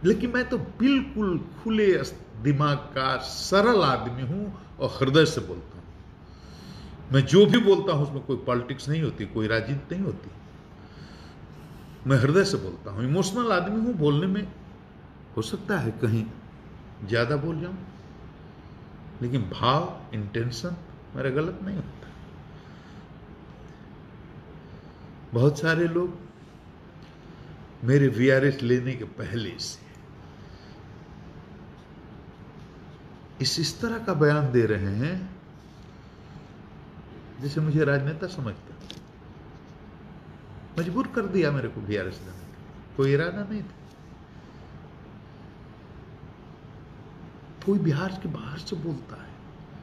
लेकिन मैं तो बिल्कुल खुले दिमाग का सरल आदमी हूं और हृदय से बोलता हूं। मैं जो भी बोलता हूं उसमें कोई पॉलिटिक्स नहीं होती, कोई राजनीति नहीं होती। मैं हृदय से बोलता हूं, इमोशनल आदमी हूं। बोलने में हो सकता है कहीं ज्यादा बोल जाऊं, लेकिन भाव, इंटेंशन मेरा गलत नहीं होता। बहुत सारे लोग मेरे वीआरएस लेने के पहले से इस तरह का बयान दे रहे हैं जैसे मुझे राजनेता समझते। मजबूर कर दिया मेरे को वीआरएस लेने का, कोई इरादा नहीं था। कोई बिहार के बाहर से बोलता है,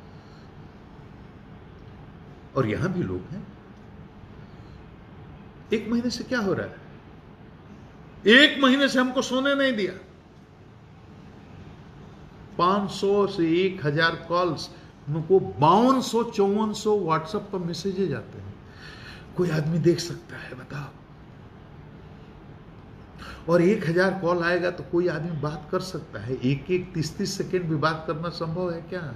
और यहां भी लोग हैं। 1 महीने से क्या हो रहा है? 1 महीने से हमको सोने नहीं दिया। 500 से 1000 कॉल्स, हमको 5200-5400 व्हाट्सएप पर मैसेजेज आते हैं। कोई आदमी देख सकता है, बताओ? और 1000 कॉल आएगा तो कोई आदमी बात कर सकता है? 30-30 सेकेंड भी बात करना संभव है क्या?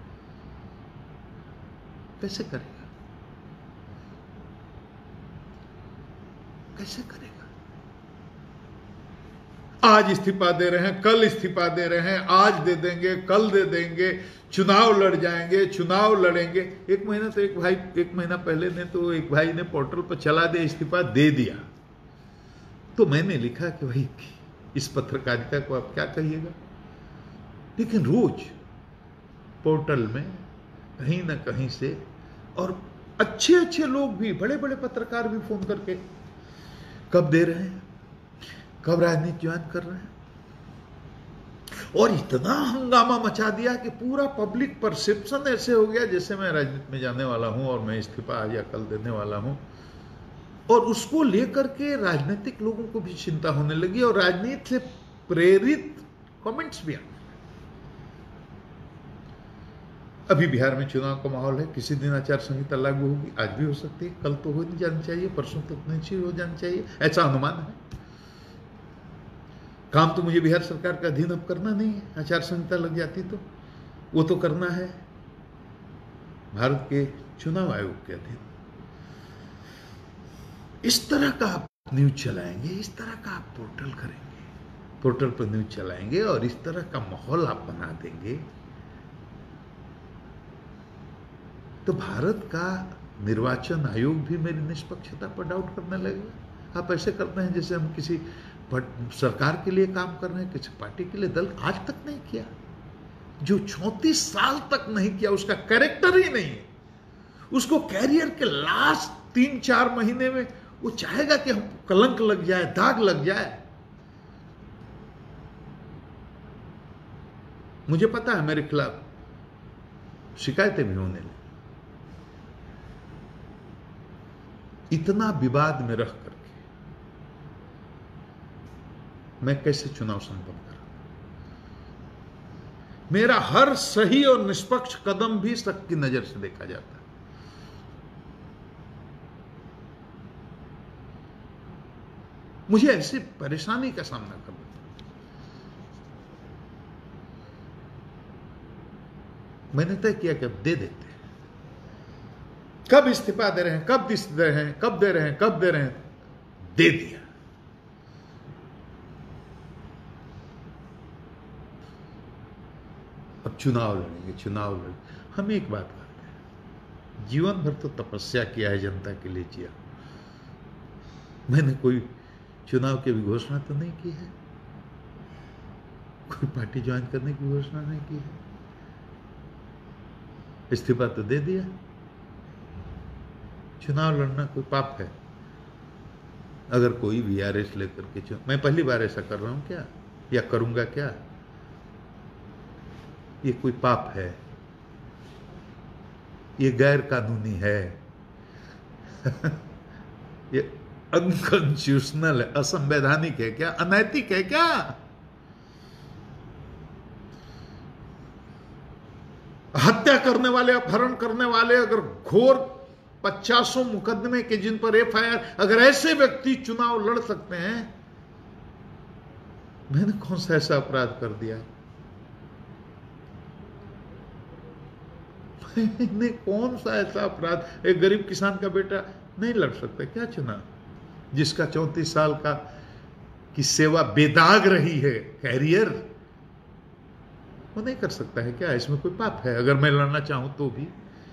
कैसे करेगा? कैसे करेगा? आज इस्तीफा दे रहे हैं, कल इस्तीफा दे रहे हैं, आज दे देंगे, कल दे देंगे, चुनाव लड़ जाएंगे, चुनाव लड़ेंगे। 1 महीना तो एक महीना पहले ने तो एक भाई ने पोर्टल पर चला दिया, इस्तीफा दे दिया। तो मैंने लिखा कि भाई इस पत्रकारिता को आप क्या कहिएगा? लेकिन रोज पोर्टल में कहीं ना कहीं से, और अच्छे अच्छे लोग भी, बड़े बड़े पत्रकार भी फोन करके कब दे रहे हैं, कब राजनीति ज्वाइन कर रहे हैं, और इतना हंगामा मचा दिया कि पूरा पब्लिक परसेप्शन ऐसे हो गया जैसे मैं राजनीति में जाने वाला हूं और मैं इस्तीफा आज या कल देने वाला हूं। और उसको लेकर के राजनीतिक लोगों को भी चिंता होने लगी, और राजनीति से प्रेरित कमेंट्स भी आए। अभी बिहार में चुनाव का माहौल है, किसी दिन आचार संहिता लागू होगी, आज भी हो सकती है, कल तो हो नहीं जानी चाहिए, परसों तक नहीं हो जानी चाहिए, ऐसा अनुमान है। काम तो मुझे बिहार सरकार का अधीन अब करना नहीं है। आचार संहिता लग जाती तो वो तो करना है भारत के चुनाव आयोग के अधीन। इस तरह का आप न्यूज चलाएंगे, इस तरह का आप पोर्टल करेंगे, पोर्टल पर न्यूज चलाएंगे और इस तरह का माहौल आप बना देंगे, तो भारत का निर्वाचन आयोग भी मेरी निष्पक्षता पर डाउट करने लगेगा। आप ऐसे करते हैं जैसे हम किसी सरकार के लिए काम कर रहे हैं, किसी पार्टी के लिए, दल। आज तक नहीं किया। जो 34 साल तक नहीं किया उसका कैरेक्टर ही नहीं है। उसको कैरियर के लास्ट 3-4 महीने में वो चाहेगा कि हम कलंक लग जाए, दाग लग जाए। मुझे पता है मेरे खिलाफ शिकायतें भी होने लगी। इतना विवाद में रह करके मैं कैसे चुनाव संपन्न करूं? मेरा हर सही और निष्पक्ष कदम भी शक की नजर से देखा जाता है। मुझे ऐसी परेशानी का सामना करना, मैंने तय किया कि अब दे देते हैं। कब इस्तीफा दे रहे हैं, कब दे रहे हैं, कब दे रहे हैं, कब दे रहे हैं, दे दिया। अब चुनाव लड़ेंगे, चुनाव लड़ेंगे। हम एक बात करते हैं, जीवन भर तो तपस्या किया है, जनता के लिए किया। मैंने कोई चुनाव की भी घोषणा तो नहीं की है, कोई पार्टी ज्वाइन करने की घोषणा नहीं की है, इस्तीफा तो दे दिया। चुनाव लड़ना कोई पाप है? अगर कोई वीआरएस लेकर के मैं पहली बार ऐसा कर रहा हूं क्या, या करूंगा क्या? ये कोई पाप है? ये गैर कानूनी है? ये अनकॉन्स्टिट्यूशनल है, असंवैधानिक है क्या, अनैतिक है क्या? हत्या करने वाले, अपहरण करने वाले, अगर घोर 50 मुकदमे के जिन पर एफआईआर, अगर ऐसे व्यक्ति चुनाव लड़ सकते हैं, मैंने कौन सा ऐसा अपराध कर दिया? मैंने कौन सा ऐसा अपराध? एक गरीब किसान का बेटा नहीं लड़ सकता क्या चुनाव, जिसका 34 साल का की सेवा बेदाग रही है, कैरियर, वो नहीं कर सकता है क्या? इसमें कोई पाप है अगर मैं लड़ना चाहूं तो भी?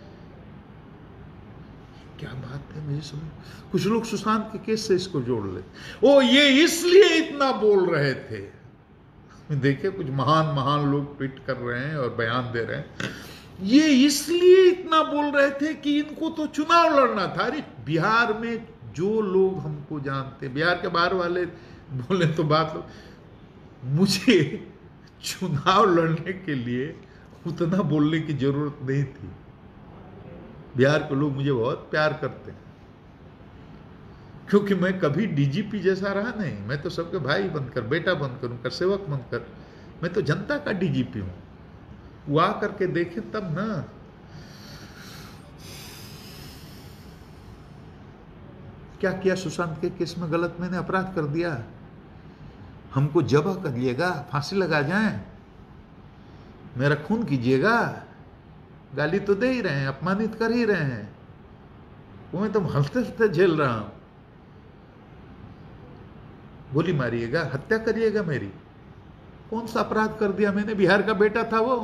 क्या बात है, मुझे समझ। कुछ लोग सुशांत के केस से इसको जोड़ ले, ओ ये इसलिए इतना बोल रहे थे। देखिए कुछ महान महान लोग ट्वीट कर रहे हैं और बयान दे रहे हैं, ये इसलिए इतना बोल रहे थे कि इनको तो चुनाव लड़ना था। अरे बिहार में जो लोग हमको जानते, बिहार के बाहर वाले बोले तो बात लो, मुझे चुनाव लड़ने के लिए उतना बोलने की जरूरत नहीं थी। बिहार के लोग मुझे बहुत प्यार करते हैं, क्योंकि मैं कभी डीजीपी जैसा रहा नहीं। मैं तो सबके भाई बनकर, बेटा बनकर, उनका सेवक बनकर, मैं तो जनता का डीजीपी हूं। वो आ करके देखे तब ना। क्या किया सुशांत के केस में गलत? मैंने अपराध कर दिया, हमको जबह करिएगा, फांसी लगा जाए, मेरा खून कीजिएगा, गाली तो दे ही रहे हैं, अपमानित कर ही रहे हैं, वो मैं तो हंसते हंसते झेल रहा हूं। गोली मारिएगा, हत्या करिएगा मेरी, कौन सा अपराध कर दिया मैंने? बिहार का बेटा था वो,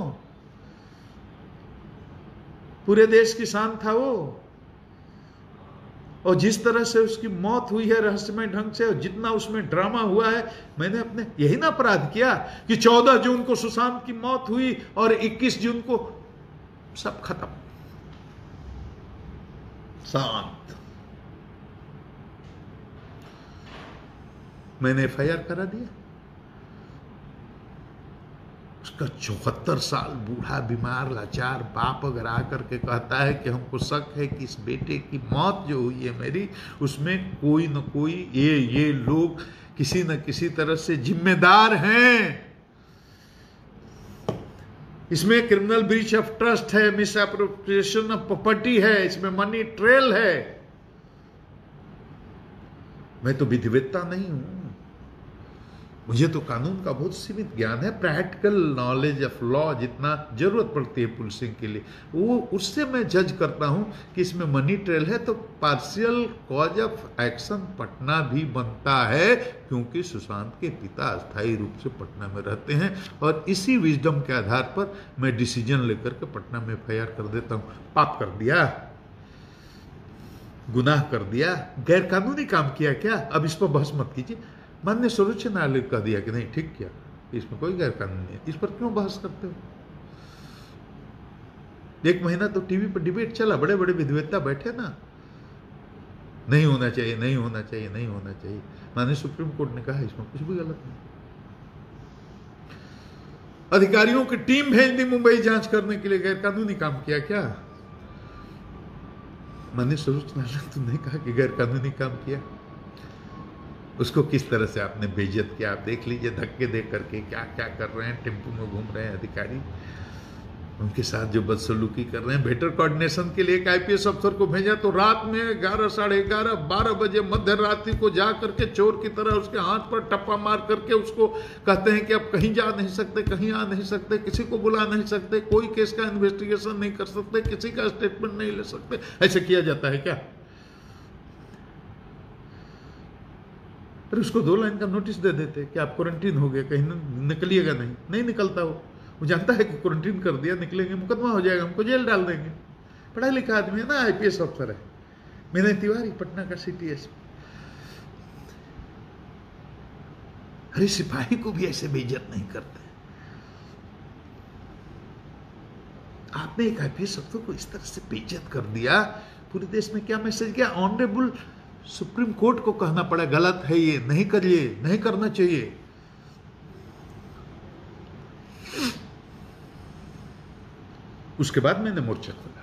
पूरे देश की शान था वो, और जिस तरह से उसकी मौत हुई है रहस्यमय ढंग से, और जितना उसमें ड्रामा हुआ है, मैंने अपने यही ना अपराध किया कि 14 जून को सुशांत की मौत हुई और 21 जून को सब खत्म, शांत। मैंने एफआईआर करा दिया। उसका 74 साल बूढ़ा बीमार लाचार बाप अगर आकर के कहता है कि हमको शक है कि इस बेटे की मौत जो हुई है मेरी, उसमें कोई न कोई ये लोग किसी न किसी तरह से जिम्मेदार हैं, इसमें क्रिमिनल ब्रीच ऑफ ट्रस्ट है, मिस एप्रोप्रिएशन ऑफ प्रॉपर्टी है, इसमें मनी ट्रेल है। मैं तो विधिवेत्ता नहीं हूं, मुझे तो कानून का बहुत सीमित ज्ञान है, प्रैक्टिकल नॉलेज ऑफ लॉ जितना जरूरत पड़ती है पुलिसिंग के लिए, वो उससे मैं जज करता हूं कि इसमें मनी ट्रेल है तो partial cause of action Patna भी बनता है, क्योंकि सुशांत के पिता अस्थायी रूप से पटना में रहते हैं, और इसी विजडम के आधार पर मैं डिसीजन लेकर के पटना में एफआईआर कर देता हूं। पाप कर दिया, गुनाह कर दिया, गैर कानूनी काम किया क्या? अब इस पर बहस मत कीजिए। माननीय सर्वोच्च न्यायालय कह दिया कि नहीं ठीक किया, इसमें कोई गैर कानून नहीं है, इस पर क्यों बहस करते हो? 1 महीना तो टीवी पर डिबेट चला, बड़े बड़े विधिवेत्ता बैठे ना, नहीं होना चाहिए, नहीं होना चाहिए, नहीं होना चाहिए। माननीय सुप्रीम कोर्ट ने कहा इसमें कुछ भी गलत नहीं। अधिकारियों की टीम भेज दी मुंबई जांच करने के लिए, गैर कानूनी काम किया क्या? माननीय सर्वोच्च न्यायालय तुमने कहा कि गैर कानूनी काम किया, उसको किस तरह से आपने बेइज्जत किया? आप देख लीजिए, धक्के दे करके क्या क्या कर रहे हैं, टेम्पो में घूम रहे हैं अधिकारी, उनके साथ जो बदसलूकी कर रहे हैं। बेटर कोऑर्डिनेशन के लिए एक आईपीएस अफसर को भेजा तो रात में 11, साढ़े 11, 12 बजे मध्य रात्रि को जा करके चोर की तरह उसके हाथ पर टप्पा मार करके उसको कहते हैं कि अब कहीं जा नहीं सकते, कहीं आ नहीं सकते, किसी को बुला नहीं सकते, कोई केस का इन्वेस्टिगेशन नहीं कर सकते, किसी का स्टेटमेंट नहीं ले सकते। ऐसे किया जाता है क्या? फिर उसको 2 लाइन का नोटिस दे देते कि आप क्वारंटीन हो गए, कहीं निकलिएगा नहीं। नहीं निकलता वो जानता है कि क्वारंटीन कर दिया, निकलेंगे मुकदमा हो जाएगा, हमको जेल डाल देंगे। पढ़ा लिखा आदमी है ना, आईपीएस अफसर है। विनय तिवारी पटना का सिटी एसपी। अरे सिपाही को भी ऐसे बेइज्जत नहीं करते। आपने एक आईपीएस अफसर को इस तरह से बेइज्जत कर दिया, पूरे देश में क्या मैसेज गया? ऑनरेबल सुप्रीम कोर्ट को कहना पड़ा गलत है, ये नहीं करिए, नहीं करना चाहिए। उसके बाद मैंने मोर्चा खोला।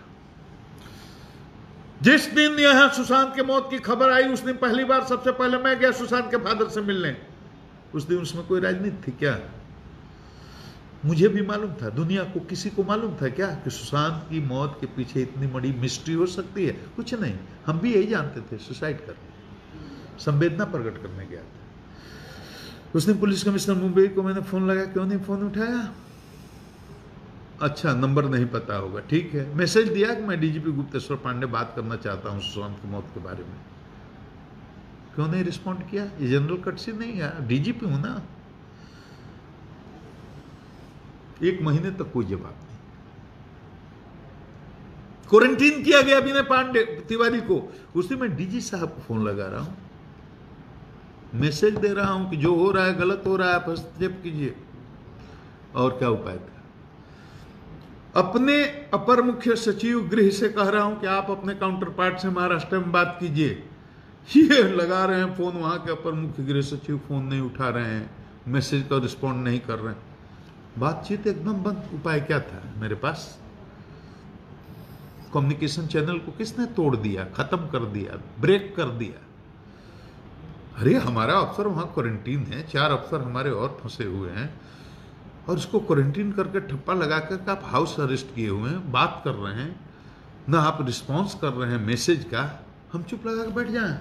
जिस दिन यहां सुशांत के मौत की खबर आई, उस दिन पहली बार सबसे पहले मैं गया सुशांत के फादर से मिलने। उस दिन उसमें कोई राजनीति थी क्या? मुझे भी मालूम था, दुनिया को किसी को मालूम था क्या कि सुशांत की मौत के पीछे इतनी बड़ी मिस्ट्री हो सकती है? कुछ नहीं, हम भी यही जानते थे, सुसाइड कर, संवेदना प्रकट करने गया था। उसने पुलिस कमिश्नर मुंबई को मैंने फोन लगाया, क्यों नहीं फोन उठाया? अच्छा, नंबर नहीं पता होगा, ठीक है। मैसेज दिया कि मैं डीजीपी गुप्तेश्वर पांडे बात करना चाहता हूं सुशांत की मौत के बारे में, क्यों नहीं रिस्पॉन्ड किया? ये जनरल कटसी नहीं है, डीजीपी हूं ना। 1 महीने तक कोई जवाब नहीं। क्वारंटीन किया गया विनय पांडे तिवारी को, उसी में डीजी साहब को फोन लगा रहा हूं, मैसेज दे रहा हूं कि जो हो रहा है गलत हो रहा है, आप हस्तक्षेप कीजिए। और क्या उपाय था? अपने अपर मुख्य सचिव गृह से कह रहा हूं कि आप अपने काउंटर पार्ट से महाराष्ट्र में बात कीजिए। ये लगा रहे हैं फोन, वहां के अपर मुख्य गृह सचिव फोन नहीं उठा रहे हैं, मैसेज का रिस्पॉन्ड नहीं कर रहे हैं, बातचीत एकदम बंद। उपाय क्या था मेरे पास? कम्युनिकेशन चैनल को किसने तोड़ दिया, खत्म कर दिया, ब्रेक कर दिया? अरे हमारा अफसर वहां क्वारंटीन है, 4 अफसर हमारे और फंसे हुए हैं, और उसको क्वारंटीन करके ठप्पा लगा कर आप हाउस अरेस्ट किए हुए हैं, बात कर रहे हैं ना, आप रिस्पॉन्स कर रहे हैं मैसेज का, हम चुप लगा के बैठ जाएं?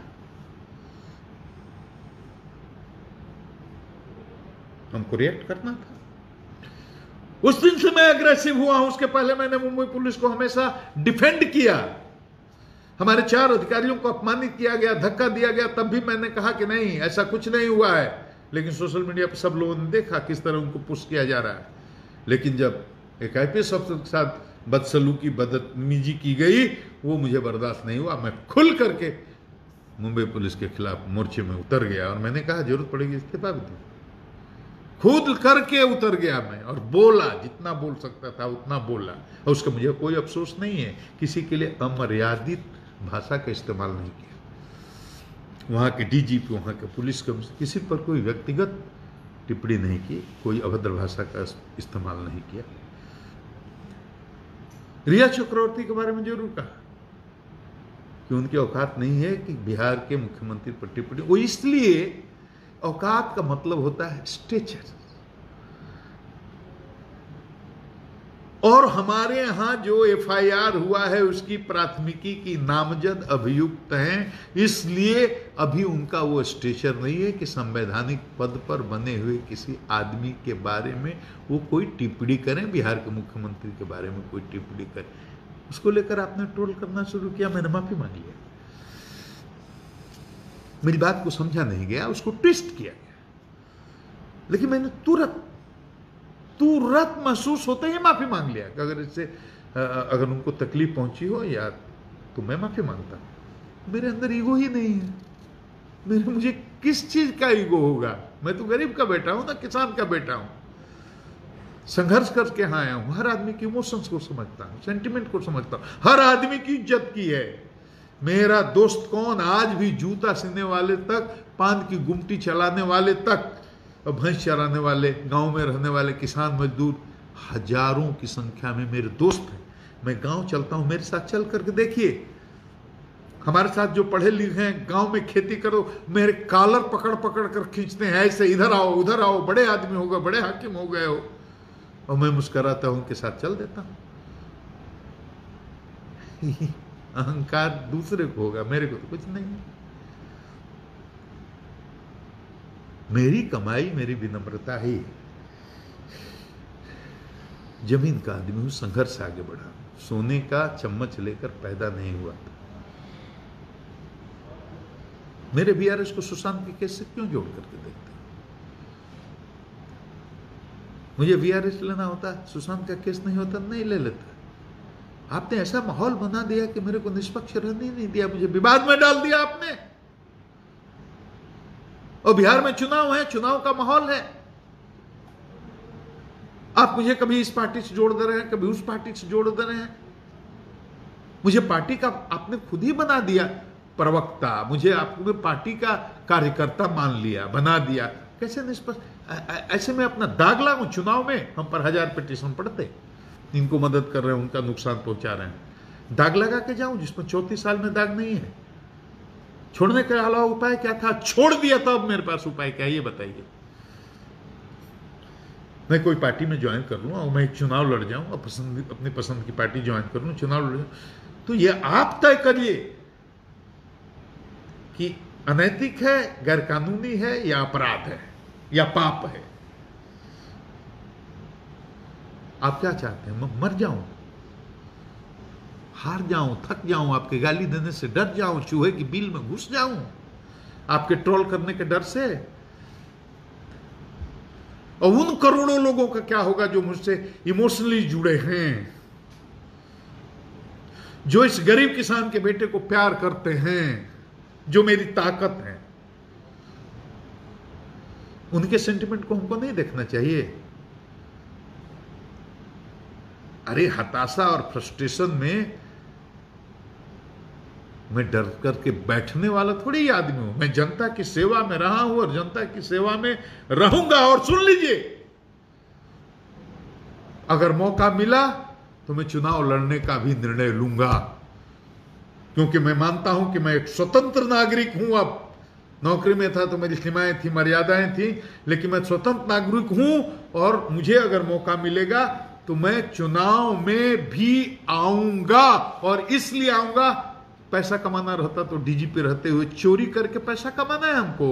हमको रिएक्ट करना था। उस दिन से मैं अग्रेसिव हुआ हूं, उसके पहले मैंने मुंबई पुलिस को हमेशा डिफेंड किया। हमारे 4 अधिकारियों को अपमानित किया गया, धक्का दिया गया, तब भी मैंने कहा कि नहीं, ऐसा कुछ नहीं हुआ है। लेकिन सोशल मीडिया पर सब लोगों ने देखा किस तरह उनको पुश किया जा रहा है। लेकिन जब एक आईपीएस अफसर के साथ बदसलूकी, बदतमीजी की गई, वो मुझे बर्दाश्त नहीं हुआ। मैं खुल करके मुंबई पुलिस के खिलाफ मोर्चे में उतर गया, और मैंने कहा जरूरत पड़ेगी इस्तीफा भी दूं। खुद करके उतर गया मैं, और बोला, जितना बोल सकता था उतना बोला, और उसका मुझे कोई अफसोस नहीं है। किसी के लिए अमर्यादित भाषा का इस्तेमाल नहीं किया। वहां के डीजीपी, वहां के पुलिस कमिश्नर, किसी पर कोई व्यक्तिगत टिप्पणी नहीं की, कोई अभद्र भाषा का इस्तेमाल नहीं किया। रिया चक्रवर्ती के बारे में जरूर कहा कि उनकी औकात नहीं है कि बिहार के मुख्यमंत्री पर टिप्पणी। वो इसलिए, औकात का मतलब होता है स्टेचर, और हमारे यहां जो एफआईआर हुआ है उसकी प्राथमिकी की नामजद अभियुक्त हैं, इसलिए अभी उनका वो स्टेचर नहीं है कि संवैधानिक पद पर बने हुए किसी आदमी के बारे में वो कोई टिप्पणी करें, बिहार के मुख्यमंत्री के बारे में कोई टिप्पणी करें। उसको लेकर आपने ट्रोल करना शुरू किया, मैंने माफी मांग लिया। मेरी बात को समझा नहीं गया, उसको ट्विस्ट किया गया, लेकिन मैंने तुरंत महसूस होते ही माफी मांग लिया कि अगर इससे अगर उनको तकलीफ पहुंची हो या तो मैं माफी मांगता। मेरे अंदर ईगो ही नहीं है। मुझे किस चीज का ईगो होगा? मैं तो गरीब का बेटा हूं ना, किसान का बेटा हूं, संघर्ष करके यहाँ आया हूं। हर आदमी की इमोशंस को समझता हूं, सेंटिमेंट को समझता हूं, हर आदमी की इज्जत की है। मेरा दोस्त कौन, आज भी जूता सीने वाले तक, पान की गुमटी चलाने वाले तक, और भैंस चराने वाले, गांव में रहने वाले किसान मजदूर, हजारों की संख्या में मेरे दोस्त हैं। मैं गांव चलता हूं, मेरे साथ चल करके देखिए। हमारे साथ जो पढ़े लिखे हैं, गांव में खेती करो, मेरे कॉलर पकड़ पकड़ कर खींचते हैं, ऐसे इधर आओ उधर आओ, बड़े आदमी हो गए, बड़े हाकिम हो गए हो, और मैं मुस्कुराता हूं, उनके साथ चल देता हूं। अहंकार दूसरे को होगा, मेरे को तो कुछ नहीं है। मेरी कमाई, मेरी विनम्रता ही। जमीन का आदमी हूं, संघर्ष से आगे बढ़ा। सोने का चम्मच लेकर पैदा नहीं हुआ था। मेरे वीआरएस को सुशांत के केस से क्यों जोड़ करके देखते? मुझे वीआरएस लेना होता, सुशांत का केस नहीं होता, नहीं ले लेता। आपने ऐसा माहौल बना दिया कि मेरे को निष्पक्ष रहने नहीं दिया, मुझे विवाद में डाल दिया आपने। और बिहार में चुनाव है, चुनाव का माहौल है, आप मुझे कभी इस पार्टी से जोड़ दे रहे हैं, कभी उस पार्टी से जोड़ दे रहे हैं। मुझे पार्टी का आपने खुद ही बना दिया प्रवक्ता, मुझे आपने पार्टी का कार्यकर्ता मान लिया, बना दिया। कैसे निष्पक्ष? ऐसे में अपना दाग लागू चुनाव में? हम पर 1000 पिटीशन पढ़ते, इनको मदद कर रहे हैं, उनका नुकसान पहुंचा रहे हैं। दाग लगा के जाऊं जिसमें 34 साल में दाग नहीं है? छोड़ने के अलावा उपाय क्या था? छोड़ दिया तो अब मेरे पास उपाय क्या है, ये बताइए। मैं कोई पार्टी में ज्वाइन कर लूं और मैं एक चुनाव लड़ जाऊं और अपनी पसंद की पार्टी ज्वाइन कर लूं, चुनाव लड़ जाऊं, तो ये आप तय करिए कि अनैतिक है, गैर कानूनी है या अपराध है। या पाप है। आप क्या चाहते हैं? मैं मर जाऊं, हार जाऊं, थक जाऊं, आपके गाली देने से डर जाऊं, चूहे की बिल में घुस जाऊं आपके ट्रोल करने के डर से? और उन करोड़ों लोगों का क्या होगा जो मुझसे इमोशनली जुड़े हैं, जो इस गरीब किसान के बेटे को प्यार करते हैं, जो मेरी ताकत है? उनके सेंटिमेंट को हमको नहीं देखना चाहिए। अरे हताशा और फ्रस्ट्रेशन में मैं डर करके बैठने वाला थोड़ी आदमी हूं। मैं जनता की सेवा में रहा हूं और जनता की सेवा में रहूंगा। और सुन लीजिए, अगर मौका मिला तो मैं चुनाव लड़ने का भी निर्णय लूंगा, क्योंकि मैं मानता हूं कि मैं एक स्वतंत्र नागरिक हूं। अब नौकरी में था तो मेरी सीमाएं थी, मर्यादाएं थी, लेकिन मैं स्वतंत्र नागरिक हूं और मुझे अगर मौका मिलेगा तो मैं चुनाव में भी आऊंगा। और इसलिए आऊंगा, पैसा कमाना रहता तो डीजीपी रहते हुए चोरी करके पैसा कमाना है हमको,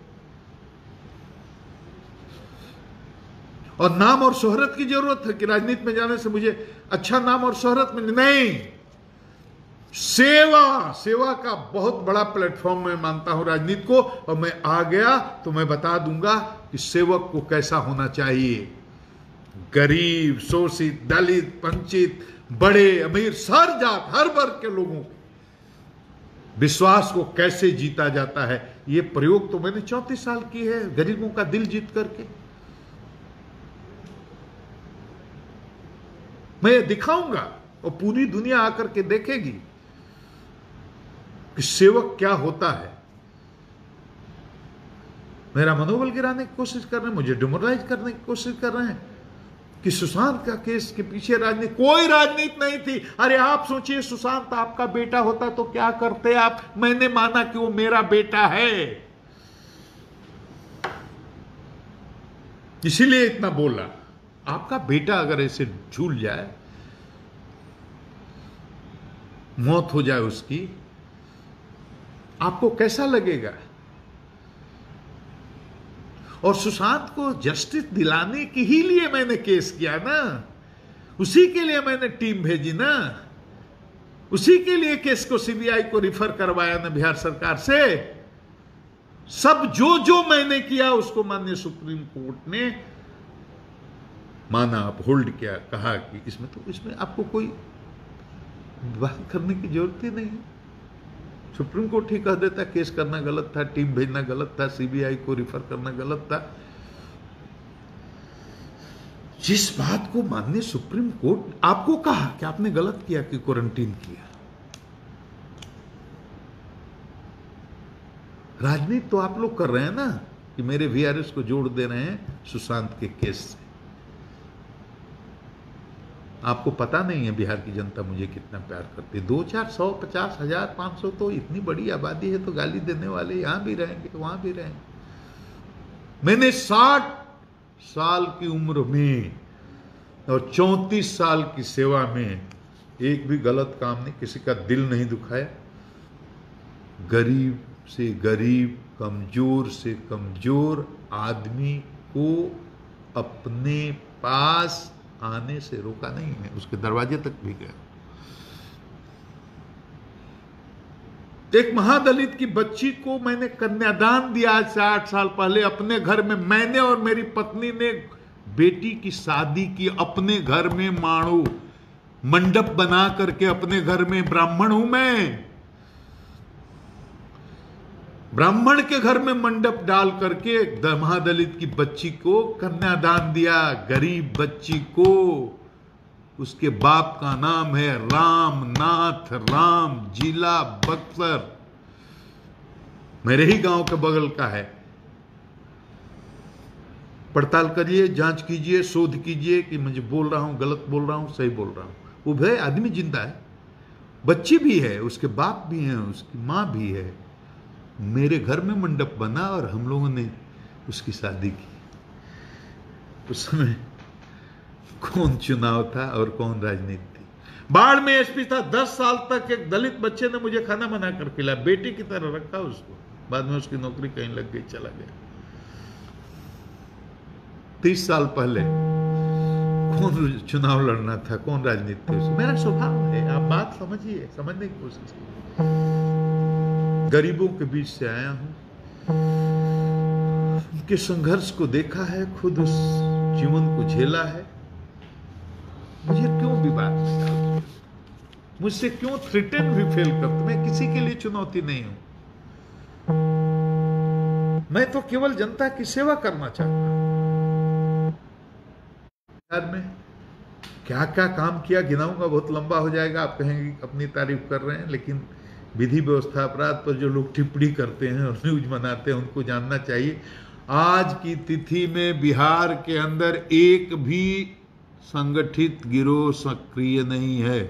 और नाम और शोहरत की जरूरत है कि राजनीति में जाने से मुझे अच्छा नाम और शोहरत मिले? नहीं, सेवा का बहुत बड़ा प्लेटफॉर्म मैं मानता हूं राजनीति को। और मैं आ गया तो मैं बता दूंगा कि सेवक को कैसा होना चाहिए। गरीब, शोषित, दलित, वंचित, बड़े, अमीर, हर जात, हर वर्ग के लोगों के विश्वास को कैसे जीता जाता है, यह प्रयोग तो मैंने 34 साल की है, गरीबों का दिल जीत करके। मैं ये दिखाऊंगा और पूरी दुनिया आकर के देखेगी कि सेवक क्या होता है। मेरा मनोबल गिराने की कोशिश कर रहे हैं, मुझे डिमोरलाइज करने की कोशिश कर रहे हैं कि सुशांत का केस के पीछे राजनीति, कोई राजनीति नहीं थी। अरे आप सोचिए, सुशांत आपका बेटा होता तो क्या करते आप? मैंने माना कि वो मेरा बेटा है, इसीलिए इतना बोला। आपका बेटा अगर ऐसे झूल जाए, मौत हो जाए उसकी, आपको कैसा लगेगा? और सुशांत को जस्टिस दिलाने के ही लिए मैंने केस किया ना, उसी के लिए मैंने टीम भेजी ना, उसी के लिए केस को सीबीआई को रिफर करवाया ना बिहार सरकार से। सब जो मैंने किया उसको माननीय सुप्रीम कोर्ट ने माना, अपहोल्ड किया, कहा कि इसमें आपको कोई बात करने की जरूरत ही नहीं है। सुप्रीम कोर्ट ही कह देता केस करना गलत था, टीम भेजना गलत था, सीबीआई को रिफर करना गलत था। जिस बात को माननीय सुप्रीम कोर्ट आपको कहा कि आपने गलत किया कि क्वारंटीन किया, राजनीति तो आप लोग कर रहे हैं ना कि मेरे वीआरएस को जोड़ दे रहे हैं सुशांत के केस से। आपको पता नहीं है बिहार की जनता मुझे कितना प्यार करती है। 2, 4, 100, 50, 1000, 500 तो इतनी बड़ी आबादी है, तो गाली देने वाले यहां भी रहेंगे, वहां भी रहेंगे। मैंने 60 साल की उम्र में और 34 साल की सेवा में एक भी गलत काम नहीं, किसी का दिल नहीं दुखाया। गरीब से गरीब, कमजोर से कमजोर आदमी को अपने पास आने से रोका नहीं है, उसके दरवाजे तक भी गया। एक महादलित की बच्ची को मैंने कन्यादान दिया आज से 8 साल पहले अपने घर में। मैंने और मेरी पत्नी ने बेटी की शादी की अपने घर में, माणो मंडप बना करके अपने घर में। ब्राह्मण हूं मैं, ब्राह्मण के घर में मंडप डाल करके महादलित की बच्ची को कन्यादान दिया, गरीब बच्ची को। उसके बाप का नाम है रामनाथ राम, जिला बक्सर, मेरे ही गांव के बगल का है। पड़ताल करिए, जांच कीजिए, शोध कीजिए कि मुझे बोल रहा हूं गलत बोल रहा हूं सही बोल रहा हूं। वो भाई आदमी जिंदा है, बच्ची भी है, उसके बाप भी हैं, उसकी मां भी है। मेरे घर में मंडप बना और हम लोगों ने उसकी शादी की। उस समय कौन चुनाव था और कौन राजनीति थी? बाढ़ में एसपी था, 10 साल तक एक दलित बच्चे ने मुझे खाना बना कर खिलाया, बेटी की तरह रखा उसको। बाद में उसकी नौकरी कहीं लग गई, चला गया। 30 साल पहले कौन चुनाव लड़ना था, कौन राजनीति थी? मेरा स्वभाव है, आप बात समझिए, समझने की कोशिश कीजिए। गरीबों के बीच से आया हूं, उनके संघर्ष को देखा है, खुद उस जीवन को झेला है। मुझे क्यों विवाद में डालते, मुझसे क्यों थ्रेटन भी फेल करते? मैं किसी के लिए चुनौती नहीं हूं, मैं तो केवल जनता की सेवा करना चाहता हूं। बिहार में क्या क्या काम किया गिनाऊंगा, बहुत लंबा हो जाएगा, आप कहेंगे अपनी तारीफ कर रहे हैं, लेकिन विधि व्यवस्था अपराध पर जो लोग टिप्पणी करते हैं और न्यूज बनाते हैं, उनको जानना चाहिए आज की तिथि में बिहार के अंदर एक भी संगठित गिरोह सक्रिय नहीं है।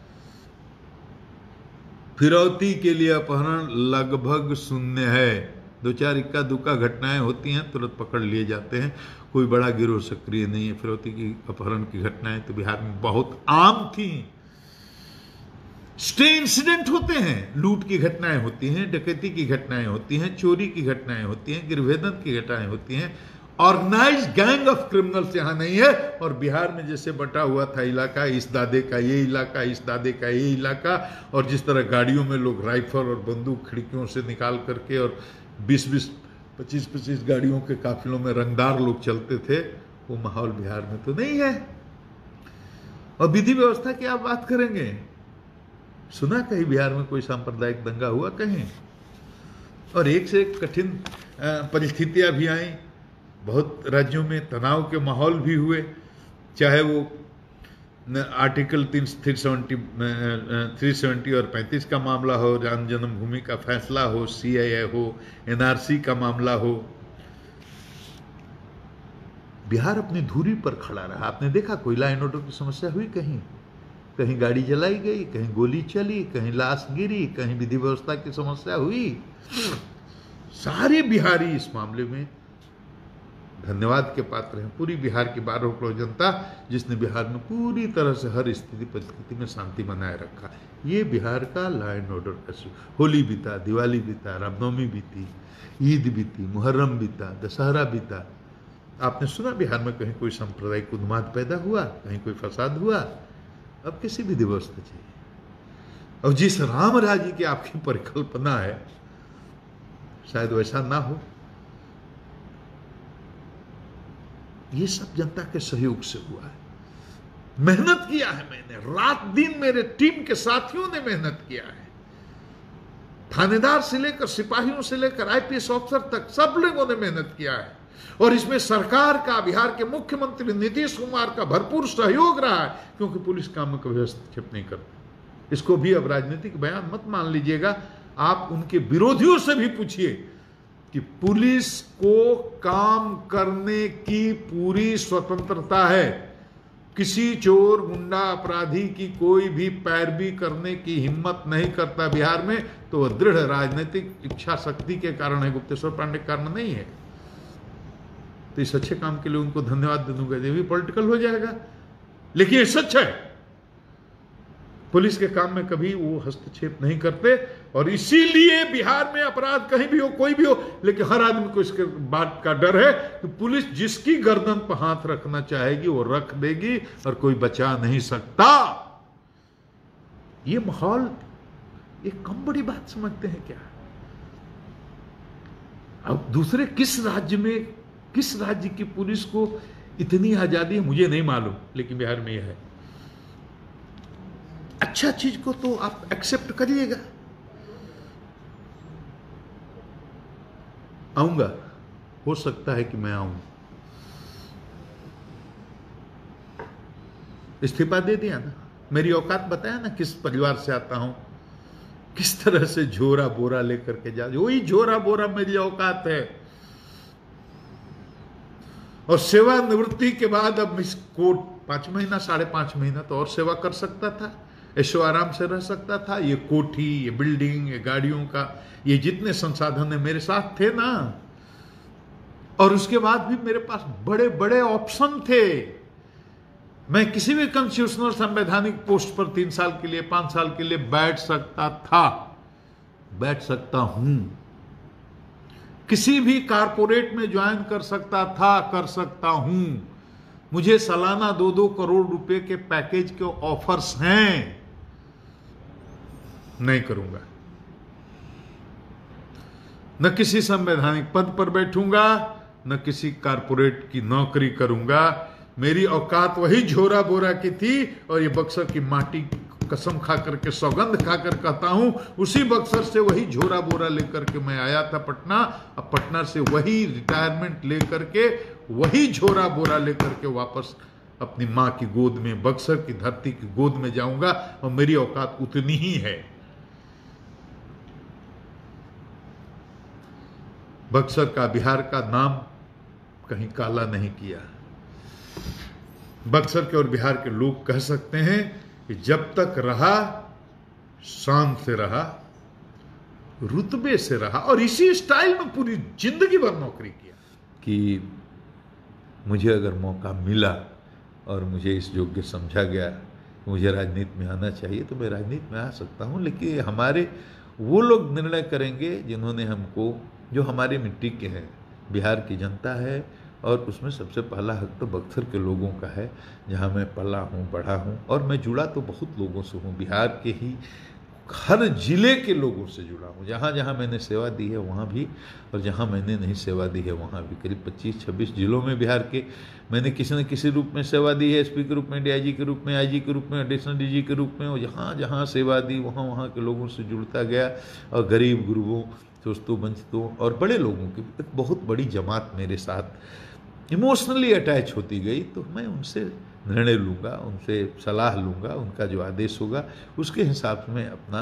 फिरौती के लिए अपहरण लगभग शून्य है। 2-4 इक्का दुक्का घटनाएं होती हैं, तुरंत पकड़ लिए जाते हैं, कोई बड़ा गिरोह सक्रिय नहीं है। फिरौती की अपहरण की घटनाएं तो बिहार में बहुत आम थी। स्टे इंसिडेंट होते हैं, लूट की घटनाएं होती हैं, डकैती की घटनाएं होती हैं, चोरी की घटनाएं होती हैं, गिरवेदन की घटनाएं होती हैं। ऑर्गेनाइज्ड गैंग ऑफ क्रिमिनल्स यहां नहीं है। और बिहार में जैसे बटा हुआ था इलाका, इस दादे का ये इलाका, इस दादे का ये इलाका, और जिस तरह गाड़ियों में लोग राइफल और बंदूक खिड़कियों से निकाल करके और 20-20, 25-25 गाड़ियों के काफिलों में रंगदार लोग चलते थे, वो माहौल बिहार में तो नहीं है। और विधि व्यवस्था की आप बात करेंगे, सुना कहीं बिहार में कोई सांप्रदायिक दंगा हुआ कहीं? और एक से एक कठिन परिस्थितियां भी आई, बहुत राज्यों में तनाव के माहौल भी हुए, चाहे वो आर्टिकल 370 और 35 का मामला हो, राम जन्मभूमि का फैसला हो, सीएए हो, एनआरसी का मामला हो। बिहार अपनी धुरी पर खड़ा रहा। आपने देखा कोई लॉ एंड ऑर्डर की समस्या हुई कहीं? कहीं गाड़ी जलाई गई, कहीं गोली चली, कहीं लाश गिरी, कहीं विधि व्यवस्था की समस्या हुई? सारे बिहारी इस मामले में धन्यवाद के पात्र हैं। पूरी बिहार की 12 करोड़ जनता जिसने बिहार में पूरी तरह से हर स्थिति परिस्थिति में शांति बनाए रखा। ये बिहार का लॉ एंड ऑर्डर का होली बीता, दिवाली बीता, रामनवमी बीती, ईद बीती, मुहर्रम बीता, दशहरा बीता। आपने सुना बिहार में कहीं कोई सांप्रदायिक उन्माद पैदा हुआ, कहीं कोई फसाद हुआ? अब किसी भी व्यवस्था चाहिए। और जिस राम राज्य की आपकी परिकल्पना है, शायद वैसा ना हो। ये सब जनता के सहयोग से हुआ है। मेहनत किया है मैंने, रात दिन मेरे टीम के साथियों ने मेहनत किया है। थानेदार से लेकर सिपाहियों से लेकर आईपीएस ऑफिसर तक सब लोगों ने मेहनत किया है। और इसमें सरकार का, बिहार के मुख्यमंत्री नीतीश कुमार का भरपूर सहयोग रहा है, क्योंकि पुलिस काम में कभी हस्तक्षेप नहीं करती। इसको भी अब राजनीतिक बयान मत मान लीजिएगा। आप उनके विरोधियों से भी पूछिए कि पुलिस को काम करने की पूरी स्वतंत्रता है। किसी चोर, गुंडा, अपराधी की कोई भी पैरवी करने की हिम्मत नहीं करता बिहार में, तो वह दृढ़ राजनीतिक इच्छा शक्ति के कारण है, गुप्तेश्वर पांडे के कारण नहीं है। तो इस अच्छे काम के लिए उनको धन्यवाद दे दूंगा। ये भी पॉलिटिकल हो जाएगा, लेकिन ये सच है। पुलिस के काम में कभी वो हस्तक्षेप नहीं करते, और इसीलिए बिहार में अपराध कहीं भी हो, कोई भी हो, लेकिन हर आदमी को इसके बात का डर है कि पुलिस जिसकी गर्दन पर हाथ रखना चाहेगी वो रख देगी और कोई बचा नहीं सकता। ये माहौल एक कम बड़ी बात समझते हैं क्या? अब दूसरे किस राज्य की पुलिस को इतनी आजादी है मुझे नहीं मालूम, लेकिन बिहार में यह है। अच्छा चीज को तो आप एक्सेप्ट करिएगा। आऊंगा, हो सकता है कि मैं आऊं। इस्तीफा दे दिया ना, मेरी औकात बताया ना, किस परिवार से आता हूं, किस तरह से झोरा बोरा लेकर के जा, वही झोरा बोरा मेरी औकात है। और सेवानिवृत्ति के बाद अब इस कोर्ट 5 महीना 5.5 महीना तो और सेवा कर सकता था, ऐशो आराम से रह सकता था। ये कोठी, ये बिल्डिंग, ये गाड़ियों का, ये जितने संसाधन है मेरे साथ थे ना, और उसके बाद भी मेरे पास बड़े बड़े ऑप्शन थे। मैं किसी भी कॉन्स्टिट्यूशनल संवैधानिक पोस्ट पर 3 साल के लिए, 5 साल के लिए बैठ सकता था, बैठ सकता हूं। किसी भी कारपोरेट में ज्वाइन कर सकता था, कर सकता हूं। मुझे सालाना 2-2 करोड़ रुपए के पैकेज के ऑफर्स हैं। नहीं करूंगा। न किसी संवैधानिक पद पर बैठूंगा, न किसी कारपोरेट की नौकरी करूंगा। मेरी औकात वही झोरा बोरा की थी, और ये बक्सर की माटी कसम खा करके, सौगंध खाकर कहता हूं, उसी बक्सर से वही झोरा बोरा लेकर के मैं आया था पटना। अब पटना से वही रिटायरमेंट लेकर के, वही झोरा बोरा लेकर के वापस अपनी मां की गोद में, बक्सर की धरती की गोद में जाऊंगा, और मेरी औकात उतनी ही है। बक्सर का, बिहार का नाम कहीं काला नहीं किया। बक्सर के और बिहार के लोग कह सकते हैं कि जब तक रहा, शान से रहा, रुतबे से रहा, और इसी स्टाइल में पूरी जिंदगी भर नौकरी किया। कि मुझे अगर मौका मिला और मुझे इस योग्य समझा गया, मुझे राजनीति में आना चाहिए, तो मैं राजनीति में आ सकता हूं। लेकिन हमारे वो लोग निर्णय करेंगे जिन्होंने हमको, जो हमारी मिट्टी के हैं, बिहार की जनता है, और उसमें सबसे पहला हक तो बक्सर के लोगों का है, जहां मैं पला हूं, बढ़ा हूं, और मैं जुड़ा तो बहुत लोगों से हूं। बिहार के ही हर जिले के लोगों से जुड़ा हूं। जहां जहां मैंने सेवा दी है वहां भी, और जहां मैंने नहीं सेवा दी है वहां भी। करीब 25-26 जिलों में बिहार के मैंने किसी न किसी रूप में सेवा दी है। एसपी के रूप में, डीआईजी के रूप में, आईजी के रूप में, एडिशनल डीजी के रूप में, और जहाँ जहाँ सेवा दी वहाँ वहाँ के लोगों से जुड़ता गया। और गरीब गुरुओं, दोस्तों, वंचितों और बड़े लोगों की एक बहुत बड़ी जमात मेरे साथ इमोशनली अटैच होती गई। तो मैं उनसे निर्णय लूँगा, उनसे सलाह लूँगा, उनका जो आदेश होगा उसके हिसाब से मैं अपना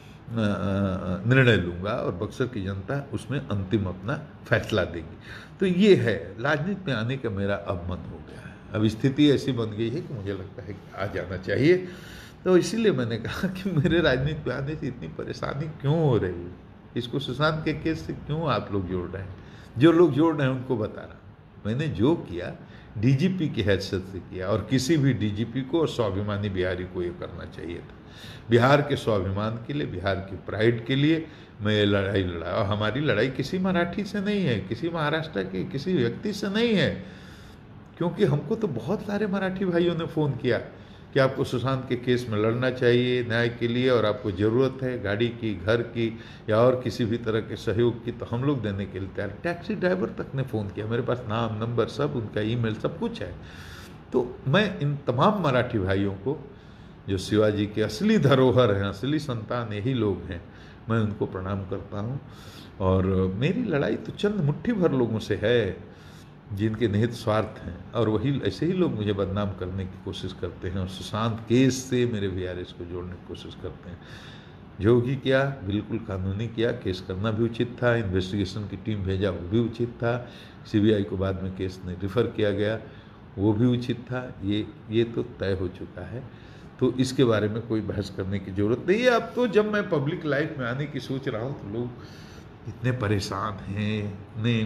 निर्णय लूँगा, और बक्सर की जनता उसमें अंतिम अपना फैसला देगी। तो ये है, राजनीति में आने का मेरा अब मन हो गया है। अब स्थिति ऐसी बन गई है कि मुझे लगता है कि आ जाना चाहिए। तो इसीलिए मैंने कहा कि मेरे राजनीति में आने से इतनी परेशानी क्यों हो रही है, इसको सुशांत के केस से क्यों आप लोग जोड़ रहे हैं। जो लोग जोड़ रहे हैं उनको बता रहा हूँ, मैंने जो किया डीजीपी की हैसियत से किया, और किसी भी डीजीपी को और स्वाभिमानी बिहारी को ये करना चाहिए था। बिहार के स्वाभिमान के लिए, बिहार की प्राइड के लिए मैं ये लड़ाई लड़ा। और हमारी लड़ाई किसी मराठी से नहीं है, किसी महाराष्ट्र के किसी व्यक्ति से नहीं है, क्योंकि हमको तो बहुत सारे मराठी भाइयों ने फ़ोन किया कि आपको सुशांत के केस में लड़ना चाहिए न्याय के लिए, और आपको ज़रूरत है गाड़ी की, घर की, या और किसी भी तरह के सहयोग की, तो हम लोग देने के लिए तैयार। टैक्सी ड्राइवर तक ने फ़ोन किया, मेरे पास नाम, नंबर सब, उनका ईमेल सब कुछ है। तो मैं इन तमाम मराठी भाइयों को, जो शिवाजी के असली धरोहर हैं, असली संतान यही लोग हैं, मैं उनको प्रणाम करता हूँ। और मेरी लड़ाई तो चंद मुट्ठी भर लोगों से है जिनके निहित स्वार्थ हैं, और वही ऐसे ही लोग मुझे बदनाम करने की कोशिश करते हैं, और सुशांत केस से मेरे वीआरएस को जोड़ने की कोशिश करते हैं। जो भी किया बिल्कुल कानूनी किया, केस करना भी उचित था, इन्वेस्टिगेशन की टीम भेजा वो भी उचित था, सीबीआई को बाद में केस नहीं रिफ़र किया गया वो भी उचित था। ये तो तय हो चुका है, तो इसके बारे में कोई बहस करने की ज़रूरत नहीं है। अब तो जब मैं पब्लिक लाइफ में आने की सोच रहा हूँ तो लोग इतने परेशान हैं, इतने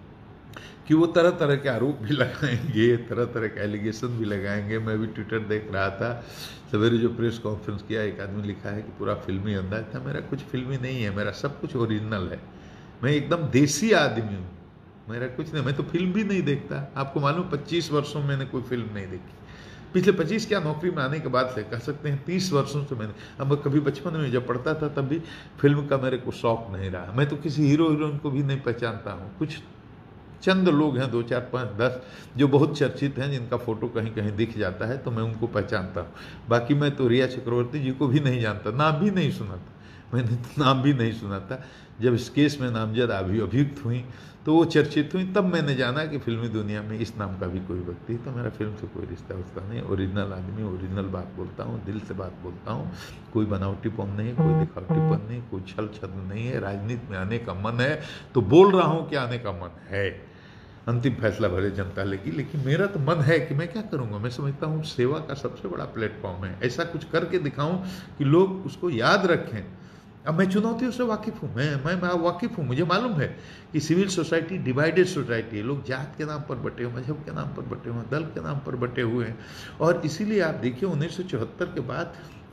कि वो तरह तरह के आरोप भी लगाएंगे, तरह तरह के एलिगेशन भी लगाएंगे। मैं भी ट्विटर देख रहा था सवेरे, जो प्रेस कॉन्फ्रेंस किया, एक आदमी लिखा है कि पूरा फिल्मी अंदाज था। मेरा कुछ फिल्मी नहीं है, मेरा सब कुछ ओरिजिनल है। मैं एकदम देसी आदमी हूँ, मेरा कुछ नहीं, मैं तो फिल्म भी नहीं देखता। आपको मालूम 25 वर्षों में मैंने कोई फिल्म नहीं देखी। पिछले 25 क्या, नौकरी में आने के बाद से कह सकते हैं 30 वर्षों से मैंने, अब कभी बचपन में जब पढ़ता था तब भी फिल्म का मेरे को शौक नहीं रहा। मैं तो किसी हीरो हीरोइन को भी नहीं पहचानता हूँ। कुछ चंद लोग हैं, 2, 4, 5, 10 जो बहुत चर्चित हैं, जिनका फोटो कहीं कहीं दिख जाता है तो मैं उनको पहचानता हूँ। बाकी मैं तो रिया चक्रवर्ती जी को भी नहीं जानता, नाम भी नहीं सुना था, मैंने तो नाम भी नहीं सुना था। जब इस केस में नामजद अभियुक्त हुई तो वो चर्चित हुई, तब मैंने जाना कि फिल्मी दुनिया में इस नाम का भी कोई व्यक्ति है। तो मेरा फिल्म से कोई रिश्ता उसका नहीं, ओरिजिनल आदमी, ओरिजिनल बात बोलता हूँ, दिल से बात बोलता हूँ। कोई बनावटीपन नहीं, कोई दिखावटीपन नहीं, कोई छल छद्म नहीं है। राजनीति में आने का मन है तो बोल रहा हूँ कि आने का मन है। अंतिम फैसला भले जनता लेगी, लेकिन मेरा तो मन है कि मैं क्या करूँगा। मैं समझता हूँ सेवा का सबसे बड़ा प्लेटफॉर्म है, ऐसा कुछ करके दिखाऊँ कि लोग उसको याद रखें। अब मैं चुनौतियों से वाकिफ़ हूँ, मैं वाकिफ़ हूँ। मुझे मालूम है कि सिविल सोसाइटी डिवाइडेड सोसाइटी है, लोग जात के नाम पर बटे हुए, मजहब के नाम पर बटे हुए, दल के नाम पर बटे हुए हैं। और इसीलिए आप देखिए 1974 के बाद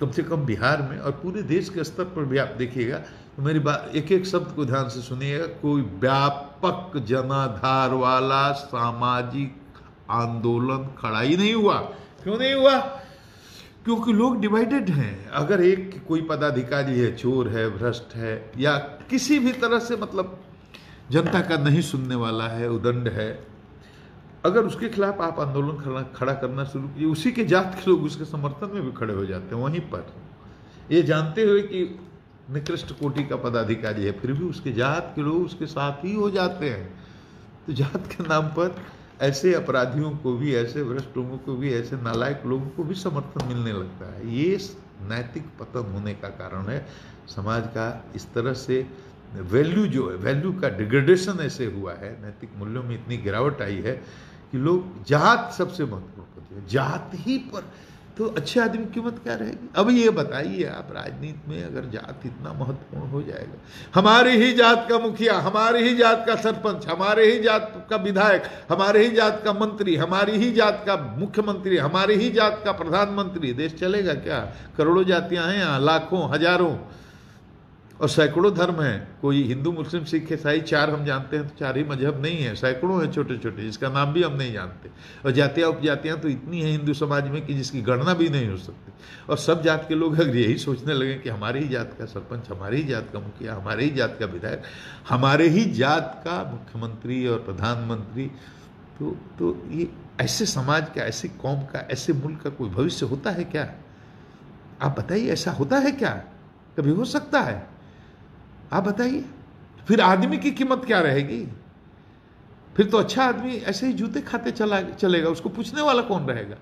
कम से कम बिहार में और पूरे देश के स्तर पर भी आप देखिएगा तो मेरी बात एक एक शब्द को ध्यान से सुनिएगा, कोई व्यापक जनाधार वाला सामाजिक आंदोलन खड़ा ही नहीं हुआ। क्यों नहीं हुआ? क्योंकि लोग डिवाइडेड हैं। अगर एक कोई पदाधिकारी है, चोर है, भ्रष्ट है, या किसी भी तरह से मतलब जनता का नहीं सुनने वाला है, उदंड है, अगर उसके खिलाफ आप आंदोलन खड़ा करना शुरू कीजिए, उसी के जात के लोग उसके समर्थन में भी खड़े हो जाते हैं वहीं पर, ये जानते हुए कि निकृष्ट कोटि का पदाधिकारी है, फिर भी उसके जात के लोग उसके साथ ही हो जाते हैं। तो जात के नाम पर ऐसे अपराधियों को भी, ऐसे भ्रष्ट लोगों को भी, ऐसे नालायक लोगों को भी समर्थन मिलने लगता है। ये नैतिक पतन होने का कारण है। समाज का इस तरह से वैल्यू जो है, वैल्यू का डिग्रेडेशन ऐसे हुआ है, नैतिक मूल्यों में इतनी गिरावट आई है कि लोग जात सबसे महत्वपूर्ण होती है, जात ही पर। तो अच्छे आदमी की कीमत क्या रहेगी? अब ये बताइए आप, राजनीति में अगर जात इतना महत्वपूर्ण हो जाएगा, हमारे ही जात का मुखिया, हमारे ही जात का सरपंच, हमारे ही जात का विधायक, हमारे ही जात का मंत्री, हमारी ही जात का मुख्यमंत्री, हमारे ही जात का प्रधानमंत्री, देश चलेगा क्या? करोड़ों जातियां हैं यहाँ, लाखों, हजारों और सैकड़ों धर्म हैं। कोई हिंदू, मुस्लिम, सिख, ईसाई, चार हम जानते हैं तो चार ही मजहब नहीं है, सैकड़ों हैं छोटे छोटे जिसका नाम भी हम नहीं जानते। और जातियाँ उपजातियाँ तो इतनी हैं हिंदू समाज में कि जिसकी गणना भी नहीं हो सकती। और सब जात के लोग अगर यही सोचने लगे कि हमारे ही जात का सरपंच, हमारे ही जात का मुखिया, हमारे ही जात का विधायक, हमारे ही जात का मुख्यमंत्री और प्रधानमंत्री, तो ये ऐसे समाज का, ऐसी कौम का, ऐसे मुल्क का कोई भविष्य होता है क्या? आप बताइए, ऐसा होता है क्या? कभी हो सकता है? आप बताइए। फिर आदमी की कीमत क्या रहेगी? फिर तो अच्छा आदमी ऐसे ही जूते खाते चलेगा, उसको पूछने वाला कौन रहेगा?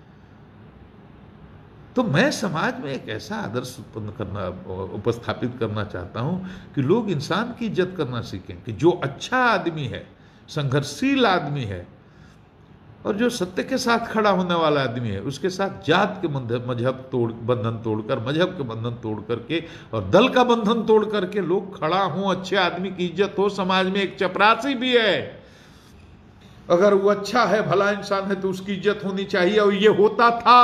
तो मैं समाज में एक ऐसा आदर्श उपस्थापित करना चाहता हूं कि लोग इंसान की इज्जत करना सीखें, कि जो अच्छा आदमी है, संघर्षशील आदमी है और जो सत्य के साथ खड़ा होने वाला आदमी है, उसके साथ जात के बंधन तोड़कर, मजहब के बंधन तोड़ करके और दल का बंधन तोड़ करके लोग खड़ा हों, अच्छे आदमी की इज्जत हो। समाज में एक चपरासी भी है, अगर वो अच्छा है, भला इंसान है, तो उसकी इज्जत होनी चाहिए। और ये होता था